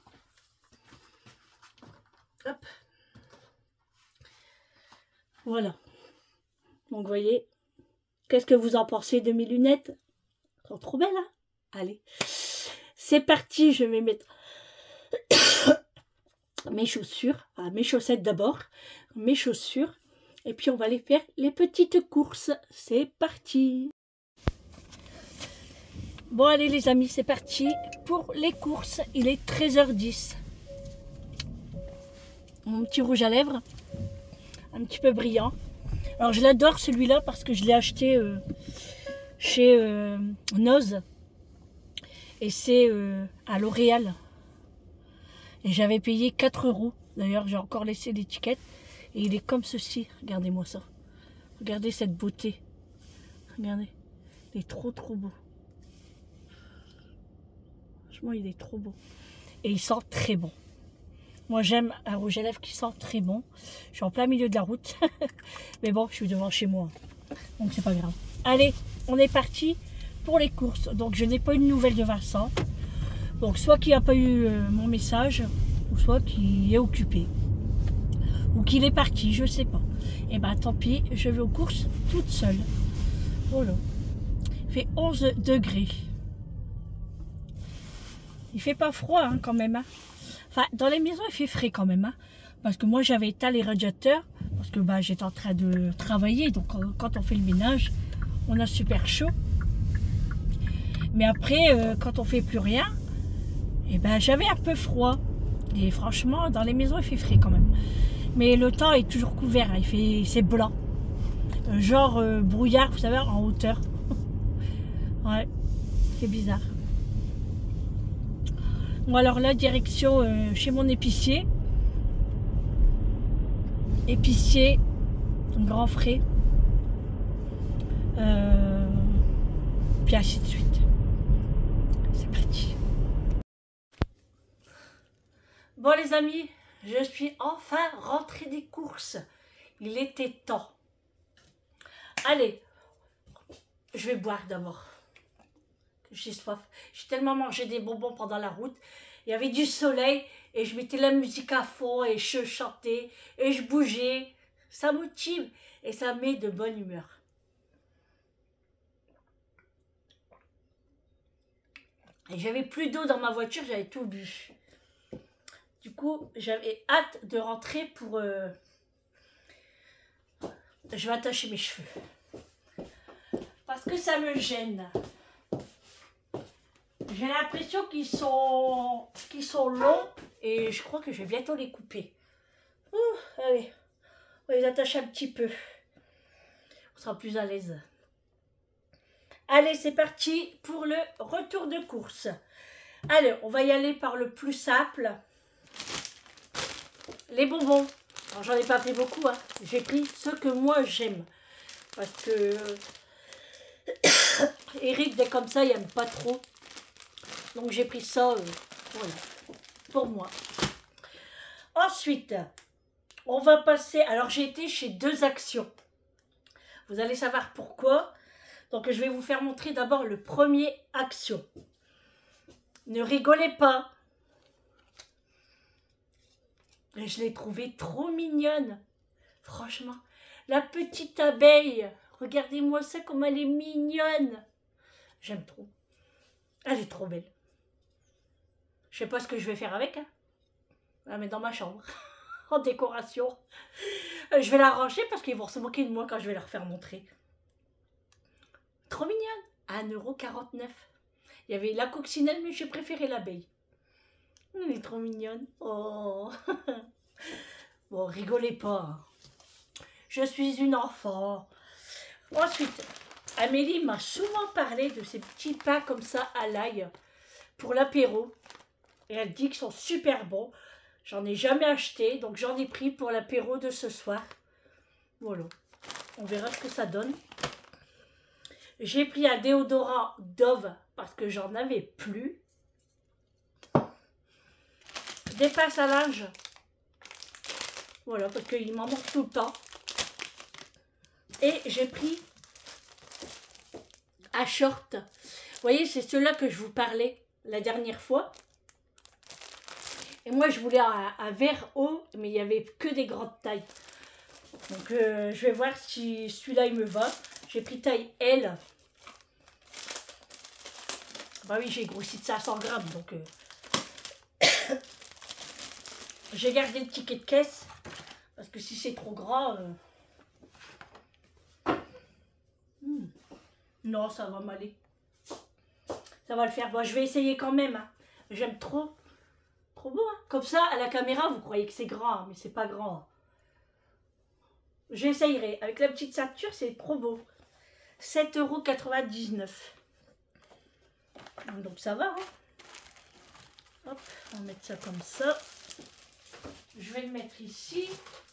Hop. Voilà. Donc, vous voyez, qu'est-ce que vous en pensez de mes lunettes? Elles sont trop belles, hein? Allez, c'est parti, je vais mettre mes chaussures, enfin, mes chaussettes d'abord, mes chaussures, et puis on va aller faire les petites courses. C'est parti. Bon, allez les amis, c'est parti pour les courses. Il est 13h10. Mon petit rouge à lèvres, un petit peu brillant. Alors, je l'adore celui-là parce que je l'ai acheté chez Noz. Et c'est à L'Oréal. Et j'avais payé 4 €. D'ailleurs, j'ai encore laissé l'étiquette. Et il est comme ceci. Regardez-moi ça. Regardez cette beauté. Regardez. Il est trop beau. Franchement, il est trop beau. Et il sent très bon. Moi, j'aime un rouge à lèvres qui sent très bon. Je suis en plein milieu de la route. Mais bon, je suis devant chez moi. Donc, c'est pas grave. Allez, on est parti pour les courses. Donc, je n'ai pas eu de nouvelles de Vincent. Donc, soit qu'il n'a pas eu mon message, ou soit qu'il est occupé. Ou qu'il est parti, je ne sais pas. Et ben tant pis, je vais aux courses toute seule. Voilà. Il fait 11 degrés. Il fait pas froid hein, quand même. Hein. Enfin, dans les maisons, il fait frais quand même. Hein. Parce que moi, j'avais éteint les radiateurs. Parce que bah, j'étais en train de travailler. Donc, quand on fait le ménage, on a super chaud. Mais après, quand on fait plus rien, et ben, j'avais un peu froid. Et franchement, dans les maisons, il fait frais quand même. Mais le temps est toujours couvert. Hein. C'est blanc. Genre brouillard, vous savez, en hauteur. Ouais, c'est bizarre. Bon, alors là, direction chez mon épicier. Épicier, grand frais. Puis ainsi de suite. C'est parti. Bon les amis, je suis enfin rentrée des courses. Il était temps. Allez, je vais boire d'abord. J'ai soif. J'ai tellement mangé des bonbons pendant la route. Il y avait du soleil et je mettais la musique à fond et je chantais et je bougeais. Ça motive et ça met de bonne humeur. Et j'avais plus d'eau dans ma voiture, j'avais tout bu. Du coup, j'avais hâte de rentrer pour... Je vais attacher mes cheveux. Parce que ça me gêne. J'ai l'impression qu'ils sont longs et je crois que je vais bientôt les couper. Allez, on les attache un petit peu. On sera plus à l'aise. Allez, c'est parti pour le retour de course. Allez, on va y aller par le plus simple. Les bonbons. Alors, j'en ai pas pris beaucoup. Hein. J'ai pris ceux que moi j'aime. Parce que Eric, dès comme ça, il n'aime pas trop. Donc, j'ai pris ça, voilà, pour moi. Ensuite, on va passer... Alors, j'ai été chez 2 Actions. Vous allez savoir pourquoi. Donc, je vais vous faire montrer d'abord le premier Action. Ne rigolez pas. Et je l'ai trouvée trop mignonne. Franchement, la petite abeille. Regardez-moi ça comme elle est mignonne. J'aime trop. Elle est trop belle. Je sais pas ce que je vais faire avec. Hein. Je vais la mettre dans ma chambre. En décoration. Je vais la ranger parce qu'ils vont se moquer de moi quand je vais leur faire montrer. Trop mignonne. 1,49 €. Il y avait la coccinelle, mais j'ai préféré l'abeille. Elle est trop mignonne. Oh. Bon, rigolez pas. Je suis une enfant. Ensuite, Amélie m'a souvent parlé de ces petits pains comme ça à l'ail pour l'apéro. Et elle dit qu'ils sont super bons. J'en ai jamais acheté, donc j'en ai pris pour l'apéro de ce soir. Voilà. On verra ce que ça donne. J'ai pris un déodorant Dove parce que j'en avais plus. Des pinces à linge. Voilà, parce qu'il m'en manque tout le temps. Et j'ai pris un short. Vous voyez, c'est ceux-là que je vous parlais la dernière fois. Et moi, je voulais un vert haut, mais il n'y avait que des grandes tailles. Donc, je vais voir si celui-là, il me va. J'ai pris taille L. Bah oui, j'ai grossi de 500 grammes, donc... j'ai gardé le ticket de caisse, parce que si c'est trop grand... Non, ça va m'aller. Ça va le faire. Bon, je vais essayer quand même. Hein. J'aime trop. Trop beau. Hein. Comme ça, à la caméra, vous croyez que c'est grand, hein, mais c'est pas grand. J'essayerai. Avec la petite ceinture, c'est trop beau. 7,99 €. Donc ça va. Hein. Hop, on va mettre ça comme ça. Je vais le mettre ici.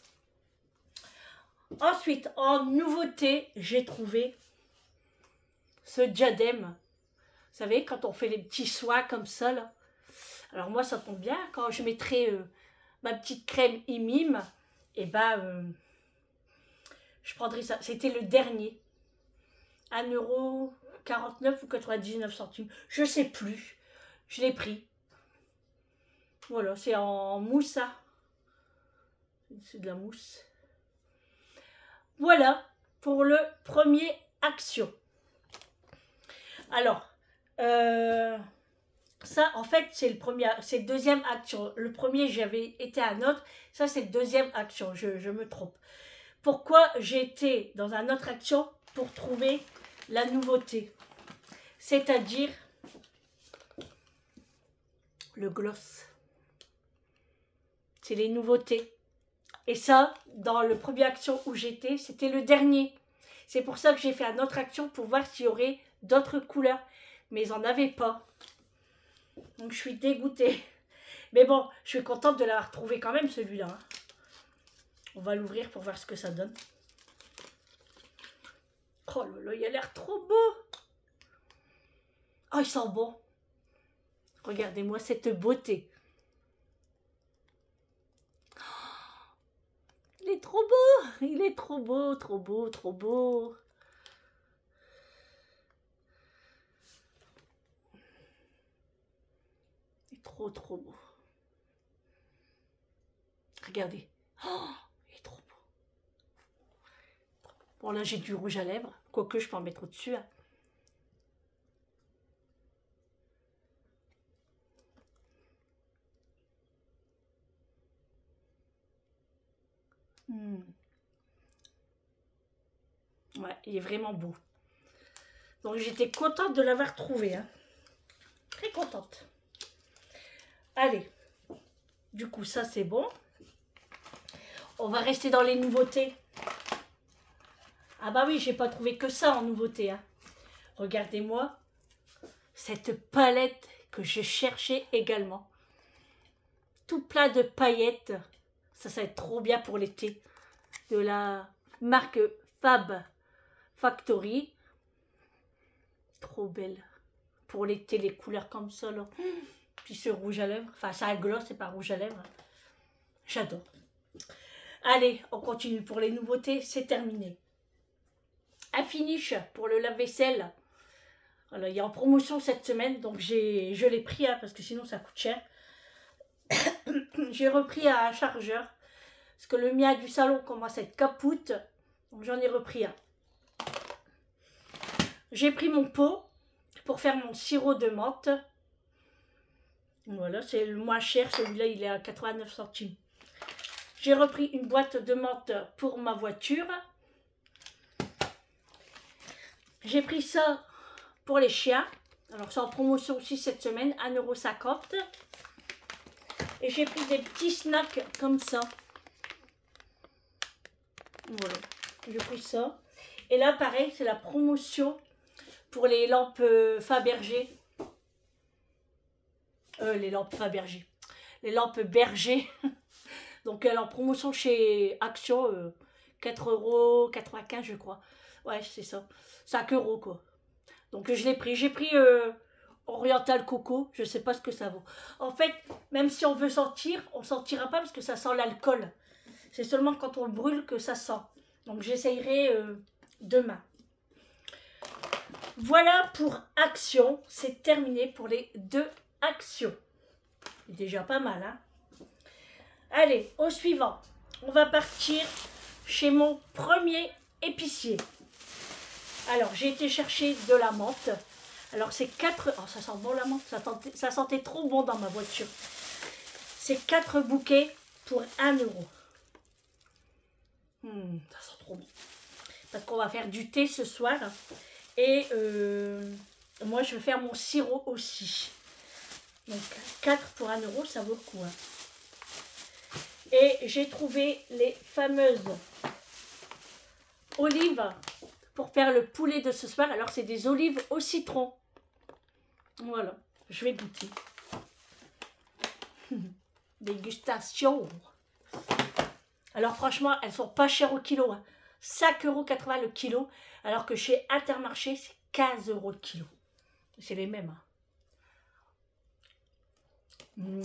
Ensuite, en nouveauté, j'ai trouvé ce diadème. Vous savez, quand on fait les petits soins comme ça, là. Alors moi, ça tombe bien. Quand je mettrai ma petite crème Imim, et ben, je prendrai ça. C'était le dernier. 1,49 € ou 99 centimes. Je sais plus. Je l'ai pris. Voilà, c'est en mousse. Hein. C'est de la mousse. Voilà pour le premier action. Alors, ça, en fait, c'est le deuxième action. Le premier, j'avais été à un autre. Ça, c'est le deuxième action. Je me trompe. Pourquoi j'ai été dans un autre action pour trouver la nouveauté? C'est-à-dire le gloss. C'est les nouveautés. Et ça, dans le premier action où j'étais, c'était le dernier. C'est pour ça que j'ai fait une autre action pour voir s'il y aurait d'autres couleurs. Mais ils n'en avaient pas. Donc je suis dégoûtée. Mais bon, je suis contente de l'avoir trouvé quand même celui-là. Hein. On va l'ouvrir pour voir ce que ça donne. Oh là là, il a l'air trop beau. Oh, il sent bon. Regardez-moi cette beauté. Il est trop beau. Il est trop beau, trop beau, trop beau. Il est trop, trop beau. Regardez. Oh, il est trop beau. Bon, là, j'ai du rouge à lèvres. Quoique, je peux en mettre au-dessus. Hein. Ouais, il est vraiment beau. Donc, j'étais contente de l'avoir trouvé. Hein. Très contente. Allez. Du coup, ça, c'est bon. On va rester dans les nouveautés. Ah bah oui, j'ai pas trouvé que ça en nouveauté. Hein. Regardez-moi cette palette que j'ai cherchée également. Tout plein de paillettes. Ça va être trop bien pour l'été. De la marque Fab Factory. Trop belle. Pour l'été, les couleurs comme ça. Là. Puis ce rouge à lèvres. Enfin, c'est un gloss, c'est pas rouge à lèvres. J'adore. Allez, on continue pour les nouveautés. C'est terminé. Un finish pour le lave-vaisselle Voilà, il est en promotion cette semaine, donc je l'ai pris hein, parce que sinon ça coûte cher. J'ai repris un chargeur parce que le mien du salon commence à être capoute, donc j'en ai repris un. J'ai pris mon pot pour faire mon sirop de menthe. Voilà, c'est le moins cher, celui-là il est à 89 centimes. J'ai repris une boîte de menthe pour ma voiture. J'ai pris ça pour les chiens. Alors c'est en promotion aussi cette semaine, 1,50 €. Et j'ai pris des petits snacks comme ça. Voilà, j'ai pris ça. Et là pareil, c'est la promotion pour les lampes Fabergé. Les lampes Fabergé. Les lampes Berger. Donc elle est en promotion chez Action. 4,95 € je crois. Ouais, c'est ça. 5 € quoi. Donc je l'ai pris. J'ai pris Oriental Coco. Je sais pas ce que ça vaut. En fait, même si on veut sentir, on sentira pas parce que ça sent l'alcool. C'est seulement quand on le brûle que ça sent. Donc j'essayerai demain. Voilà pour Action. C'est terminé pour les 2 actions. C'est déjà pas mal, hein. Allez, au suivant. On va partir chez mon premier épicier. Alors, j'ai été chercher de la menthe. Alors, c'est 4... Oh, ça sent bon la menthe. Ça sentait trop bon dans ma voiture. C'est 4 bouquets pour 1 €. Ça sent trop bon. Parce qu'on va faire du thé ce soir. Et moi, je vais faire mon sirop aussi. Donc, 4 pour 1 €, ça vaut le coup. Hein. Et j'ai trouvé les fameuses olives pour faire le poulet de ce soir. Alors, c'est des olives au citron. Voilà, je vais goûter. Dégustation. Alors, franchement, elles sont pas chères au kilo. Hein. 5,80 € le kilo. Alors que chez Intermarché, c'est 15 € le kilo. C'est les mêmes. Hein.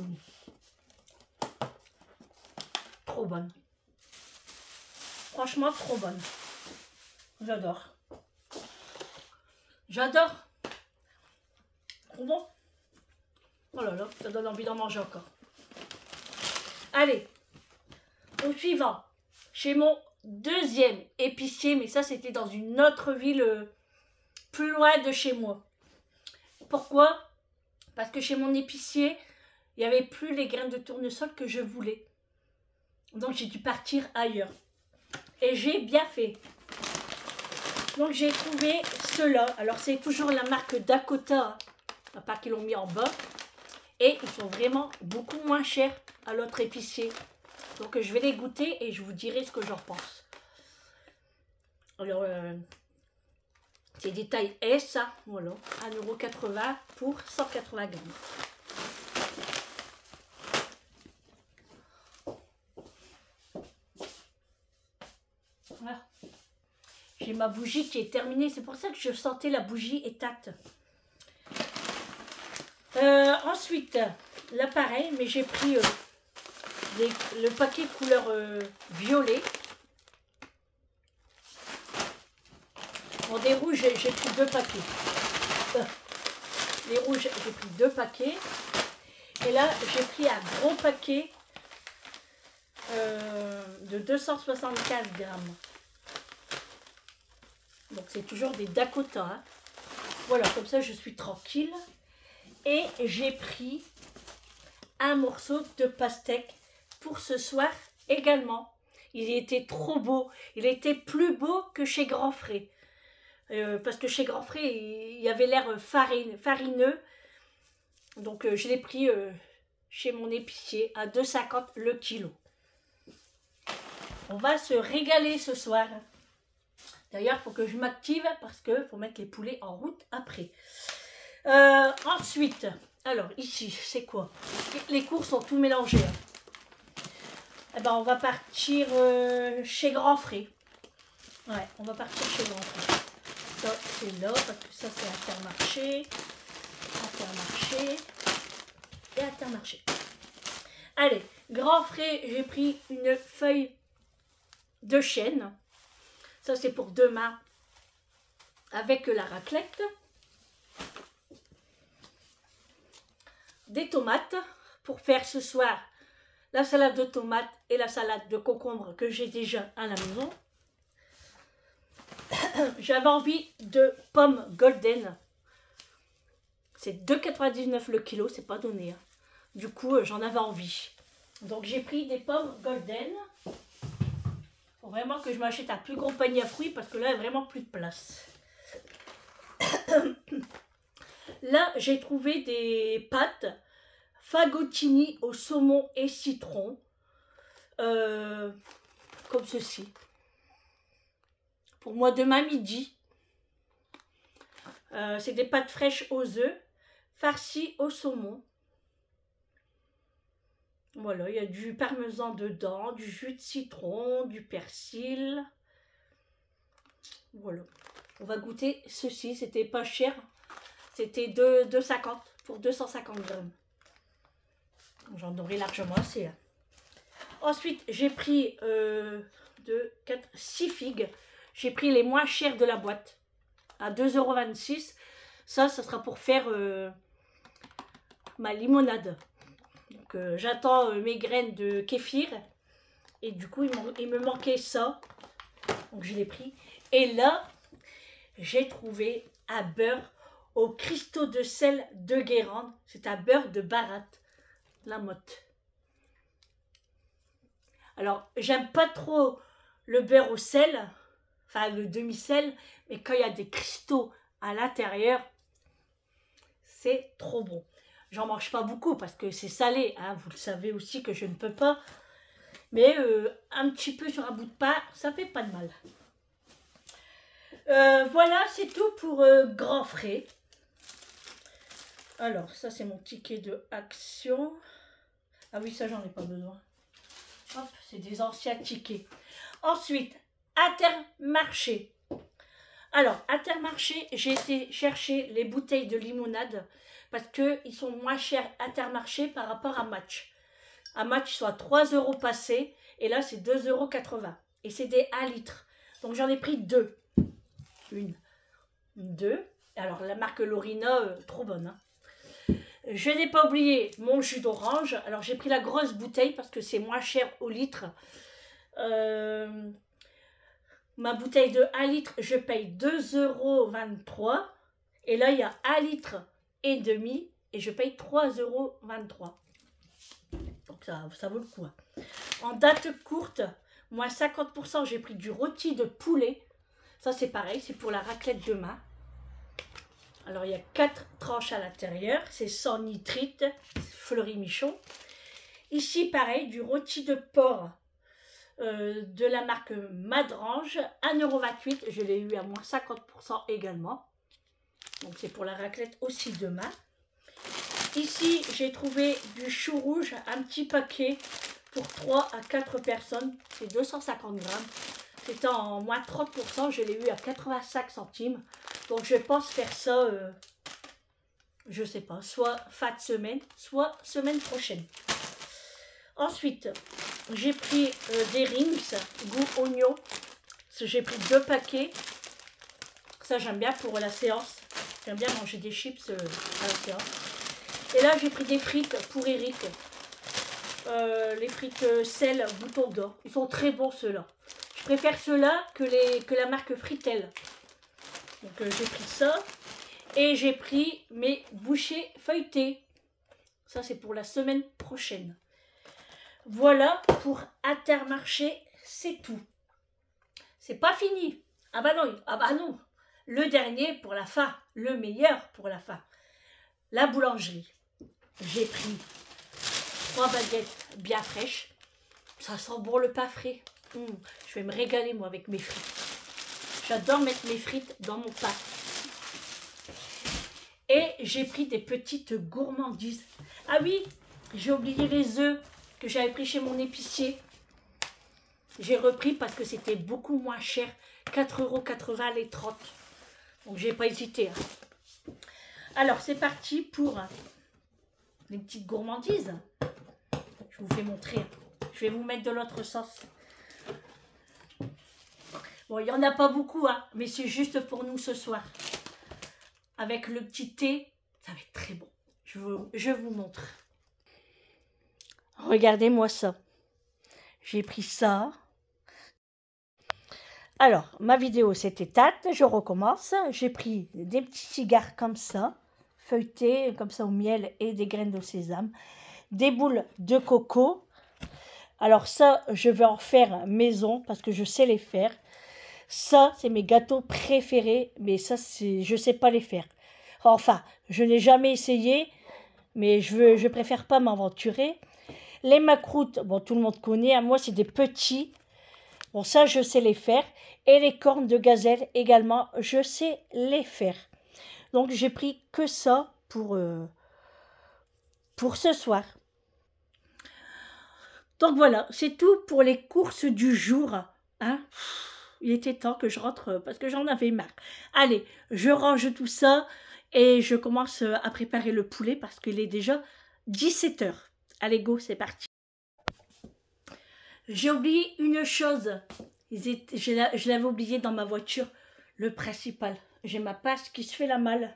Trop bonne. Franchement, trop bonne. J'adore. J'adore. Trop bon. Oh là là, ça donne envie d'en manger encore. Allez, au suivant. Chez mon deuxième épicier, mais ça c'était dans une autre ville plus loin de chez moi. Pourquoi? Parce que chez mon épicier, il n'y avait plus les graines de tournesol que je voulais. Donc j'ai dû partir ailleurs. Et j'ai bien fait. Donc j'ai trouvé ceux-là. Alors c'est toujours la marque Dakota. À part qu'ils l'ont mis en bas. Et ils sont vraiment beaucoup moins chers à l'autre épicier. Donc je vais les goûter et je vous dirai ce que j'en pense. Alors c'est des tailles S. Voilà. 1,80 € pour 180 grammes. Voilà. J'ai ma bougie qui est terminée. C'est pour ça que je sentais la bougie éteinte. Ensuite, là pareil, mais j'ai pris le paquet couleur violet. Bon, des rouges, j'ai pris 2 paquets. Les rouges, j'ai pris 2 paquets. Et là, j'ai pris un gros paquet de 275 grammes. Donc, c'est toujours des Dakota. Hein. Voilà, comme ça, je suis tranquille. Et j'ai pris un morceau de pastèque pour ce soir également. Il était trop beau. Il était plus beau que chez Grand Frais. Parce que chez Grand Frais, il avait l'air farineux. Donc, je l'ai pris chez mon épicier à 2,50 € le kilo. On va se régaler ce soir. D'ailleurs, il faut que je m'active parce qu'il faut mettre les poulets en route après. Ensuite, alors ici, c'est quoi? Les courses sont tout mélangées. Hein. Eh ben, on va partir chez Grand Frais. Ouais, on va partir chez Grand Frais. Ça, c'est là, parce que ça, c'est Intermarché. Intermarché. Et Intermarché. Allez, Grand Frais, j'ai pris une feuille de chêne. Ça, c'est pour demain avec la raclette. des tomates pour faire ce soir la salade de tomates et la salade de concombre que j'ai déjà à la maison. J'avais envie de pommes golden. C'est 2,99 le kilo, c'est pas donné. Hein. Du coup, j'en avais envie. Donc j'ai pris des pommes golden. Faut vraiment que je m'achète un plus gros panier à fruits parce que là, il n'y a vraiment plus de place. Là, j'ai trouvé des pâtes fagottini au saumon et citron. Comme ceci. Pour moi, demain midi. C'est des pâtes fraîches aux œufs, farcies au saumon. Voilà, il y a du parmesan dedans, du jus de citron, du persil. Voilà. On va goûter ceci. C'était pas cher. C'était 2,50 pour 250 grammes. J'en aurai largement assez. Hein. Ensuite, j'ai pris 6 figues. J'ai pris les moins chères de la boîte. À 2,26 €. Ça sera pour faire ma limonade. Donc, j'attends mes graines de kéfir. Et du coup, il me manquait ça. Donc, je l'ai pris. Et là, j'ai trouvé un beurre au cristaux de sel de Guérande. C'est un beurre de Baratte, la motte. Alors, j'aime pas trop le beurre au sel, enfin le demi-sel, mais quand il y a des cristaux à l'intérieur, c'est trop bon. J'en mange pas beaucoup parce que c'est salé, hein, vous le savez aussi que je ne peux pas. Mais un petit peu sur un bout de pain, ça fait pas de mal. Voilà, c'est tout pour Grand Frais. Alors, ça c'est mon ticket de Action. Ah oui, ça j'en ai pas besoin. Hop, c'est des anciens tickets. Ensuite, Intermarché. Alors, Intermarché, j'ai été chercher les bouteilles de limonade parce qu'ils sont moins chers Intermarché par rapport à Match. À Match, ils sont à 3 € passés et là, c'est 2,80 €. Et c'est des 1 litre. Donc, j'en ai pris 2. Une, 2. Alors, la marque Lorina, trop bonne. Hein. Je n'ai pas oublié mon jus d'orange. Alors, j'ai pris la grosse bouteille parce que c'est moins cher au litre. Ma bouteille de 1 litre, je paye 2,23 €. Et là, il y a 1 litre et demi et je paye 3,23 €. Donc, ça vaut le coup. Hein. En date courte, moins 50%, j'ai pris du rôti de poulet. Ça, c'est pareil, c'est pour la raclette demain. Alors, il y a 4 tranches à l'intérieur. C'est sans nitrite, Fleury Michon. Ici, pareil, du rôti de porc de la marque Madrange, 1,28 €. Je l'ai eu à moins 50% également. Donc, c'est pour la raclette aussi demain. Ici, j'ai trouvé du chou rouge, un petit paquet pour 3 à 4 personnes. C'est 250 grammes. C'était en moins 30%. Je l'ai eu à 85 centimes. Donc, je pense faire ça, je sais pas, soit fin de semaine, soit semaine prochaine. Ensuite, j'ai pris des rings, goût oignon. J'ai pris 2 paquets. Ça, j'aime bien pour la séance. J'aime bien manger des chips à la séance. Et là, j'ai pris des frites pour Eric. Les frites sel bouton d'or. Ils sont très bons, ceux-là. Je préfère ceux-là que la marque Fritel. Donc, j'ai pris ça. Et j'ai pris mes bouchées feuilletées. Ça, c'est pour la semaine prochaine. Voilà, pour Intermarché, c'est tout. C'est pas fini. Ah bah non. Le dernier pour la fin. Le meilleur pour la fin. La boulangerie. J'ai pris 3 baguettes bien fraîches. Ça sent bon le pain frais. Je vais me régaler, moi, avec mes frites. J'adore mettre mes frites dans mon pain. Et j'ai pris des petites gourmandises. Ah oui, j'ai oublié les œufs que j'avais pris chez mon épicier. J'ai repris parce que c'était beaucoup moins cher. 4,80 € les 30. Donc, j'ai pas hésité. Hein. Alors, c'est parti pour les petites gourmandises. Je vous fais montrer. Je vais vous mettre de l'autre sauce. Bon, il n'y en a pas beaucoup, hein, mais c'est juste pour nous ce soir. Avec le petit thé, ça va être très bon. Je je vous montre. Regardez-moi ça. J'ai pris ça. Alors, ma vidéo s'est éteinte, je recommence. J'ai pris des petits cigares comme ça, feuilletés comme ça au miel et des graines de sésame, des boules de coco. Alors ça, je vais en faire maison parce que je sais les faire. Ça, c'est mes gâteaux préférés, mais ça, je sais pas les faire. Enfin, je n'ai jamais essayé, mais je préfère pas m'aventurer. Les macroutes, bon, tout le monde connaît, à moi, c'est des petits. Bon, ça, je sais les faire. Et les cornes de gazelle également, je sais les faire. Donc, j'ai pris que ça pour ce soir. Donc, voilà, c'est tout pour les courses du jour. Hein, il était temps que je rentre parce que j'en avais marre. Allez, je range tout ça et je commence à préparer le poulet parce qu'il est déjà 17 h. Allez, go, c'est parti. J'ai oublié une chose. Je l'avais oublié dans ma voiture. Le principal. J'ai ma passe qui se fait la malle.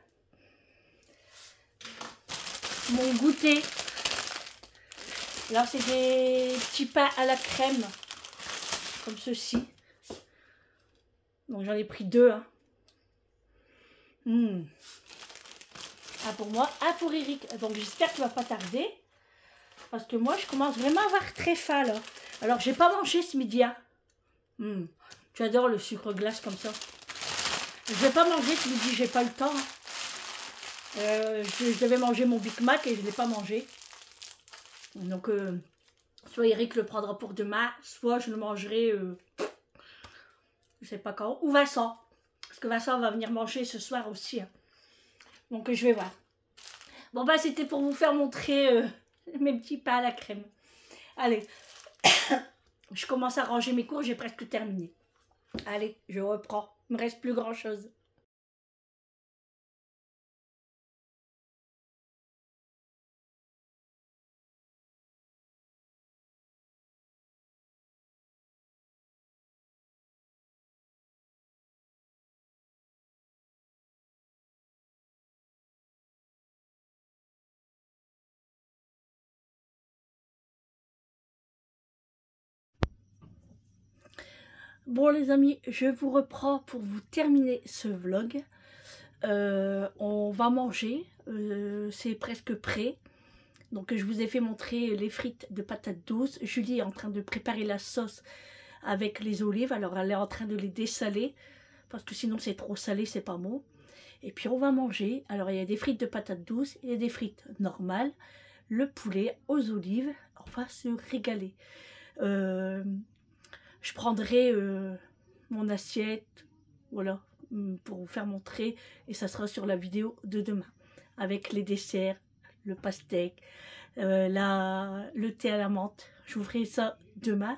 Mon goûter. Alors, c'est des petits pains à la crème. Comme ceci. Donc, j'en ai pris 2. Hein. Un pour moi, un pour Eric. Donc, j'espère qu'il ne va pas tarder. Parce que moi, je commence vraiment à avoir très faim, là. Alors, j'ai pas mangé ce midi. Hein. J'adore le sucre glace comme ça. Je vais pas manger ce midi, j'ai pas le temps. Hein. Je devais manger mon Big Mac et je ne l'ai pas mangé. Donc, soit Eric le prendra pour demain, soit je le mangerai, je sais pas quand. Ou Vincent. Parce que Vincent va venir manger ce soir aussi. Hein. Donc, je vais voir. Bon, bah, c'était pour vous faire montrer mes petits pains à la crème. Allez. Je commence à ranger mes cours, j'ai presque terminé. Allez, je reprends. Il me reste plus grand chose. Bon les amis, je vous reprends pour vous terminer ce vlog. On va manger, c'est presque prêt. Donc je vous ai fait montrer les frites de patates douces. Julie est en train de préparer la sauce avec les olives. Alors elle est en train de les dessaler. Parce que sinon c'est trop salé, c'est pas bon. Et puis on va manger. Alors il y a des frites de patates douces, il y a des frites normales. Le poulet aux olives. On va se régaler. Je prendrai mon assiette. Voilà. Pour vous faire montrer. Et ça sera sur la vidéo de demain. Avec les desserts. Le pastèque, le thé à la menthe. Je vous ferai ça demain.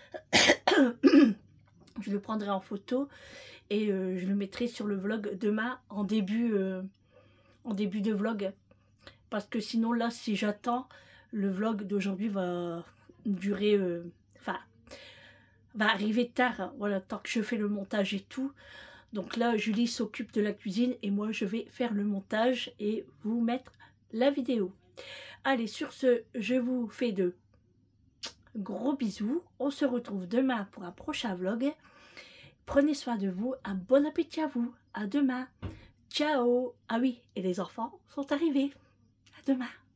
Je le prendrai en photo et je le mettrai sur le vlog demain en début de vlog. Parce que sinon là, si j'attends, le vlog d'aujourd'hui va durer, va arriver tard. Hein, voilà, tant que je fais le montage et tout. Donc là, Julie s'occupe de la cuisine et moi, je vais faire le montage et vous mettre la vidéo. Allez, sur ce, je vous fais de gros bisous. On se retrouve demain pour un prochain vlog. Prenez soin de vous. Un bon appétit à vous. À demain. Ciao. Ah oui, et les enfants sont arrivés. À demain.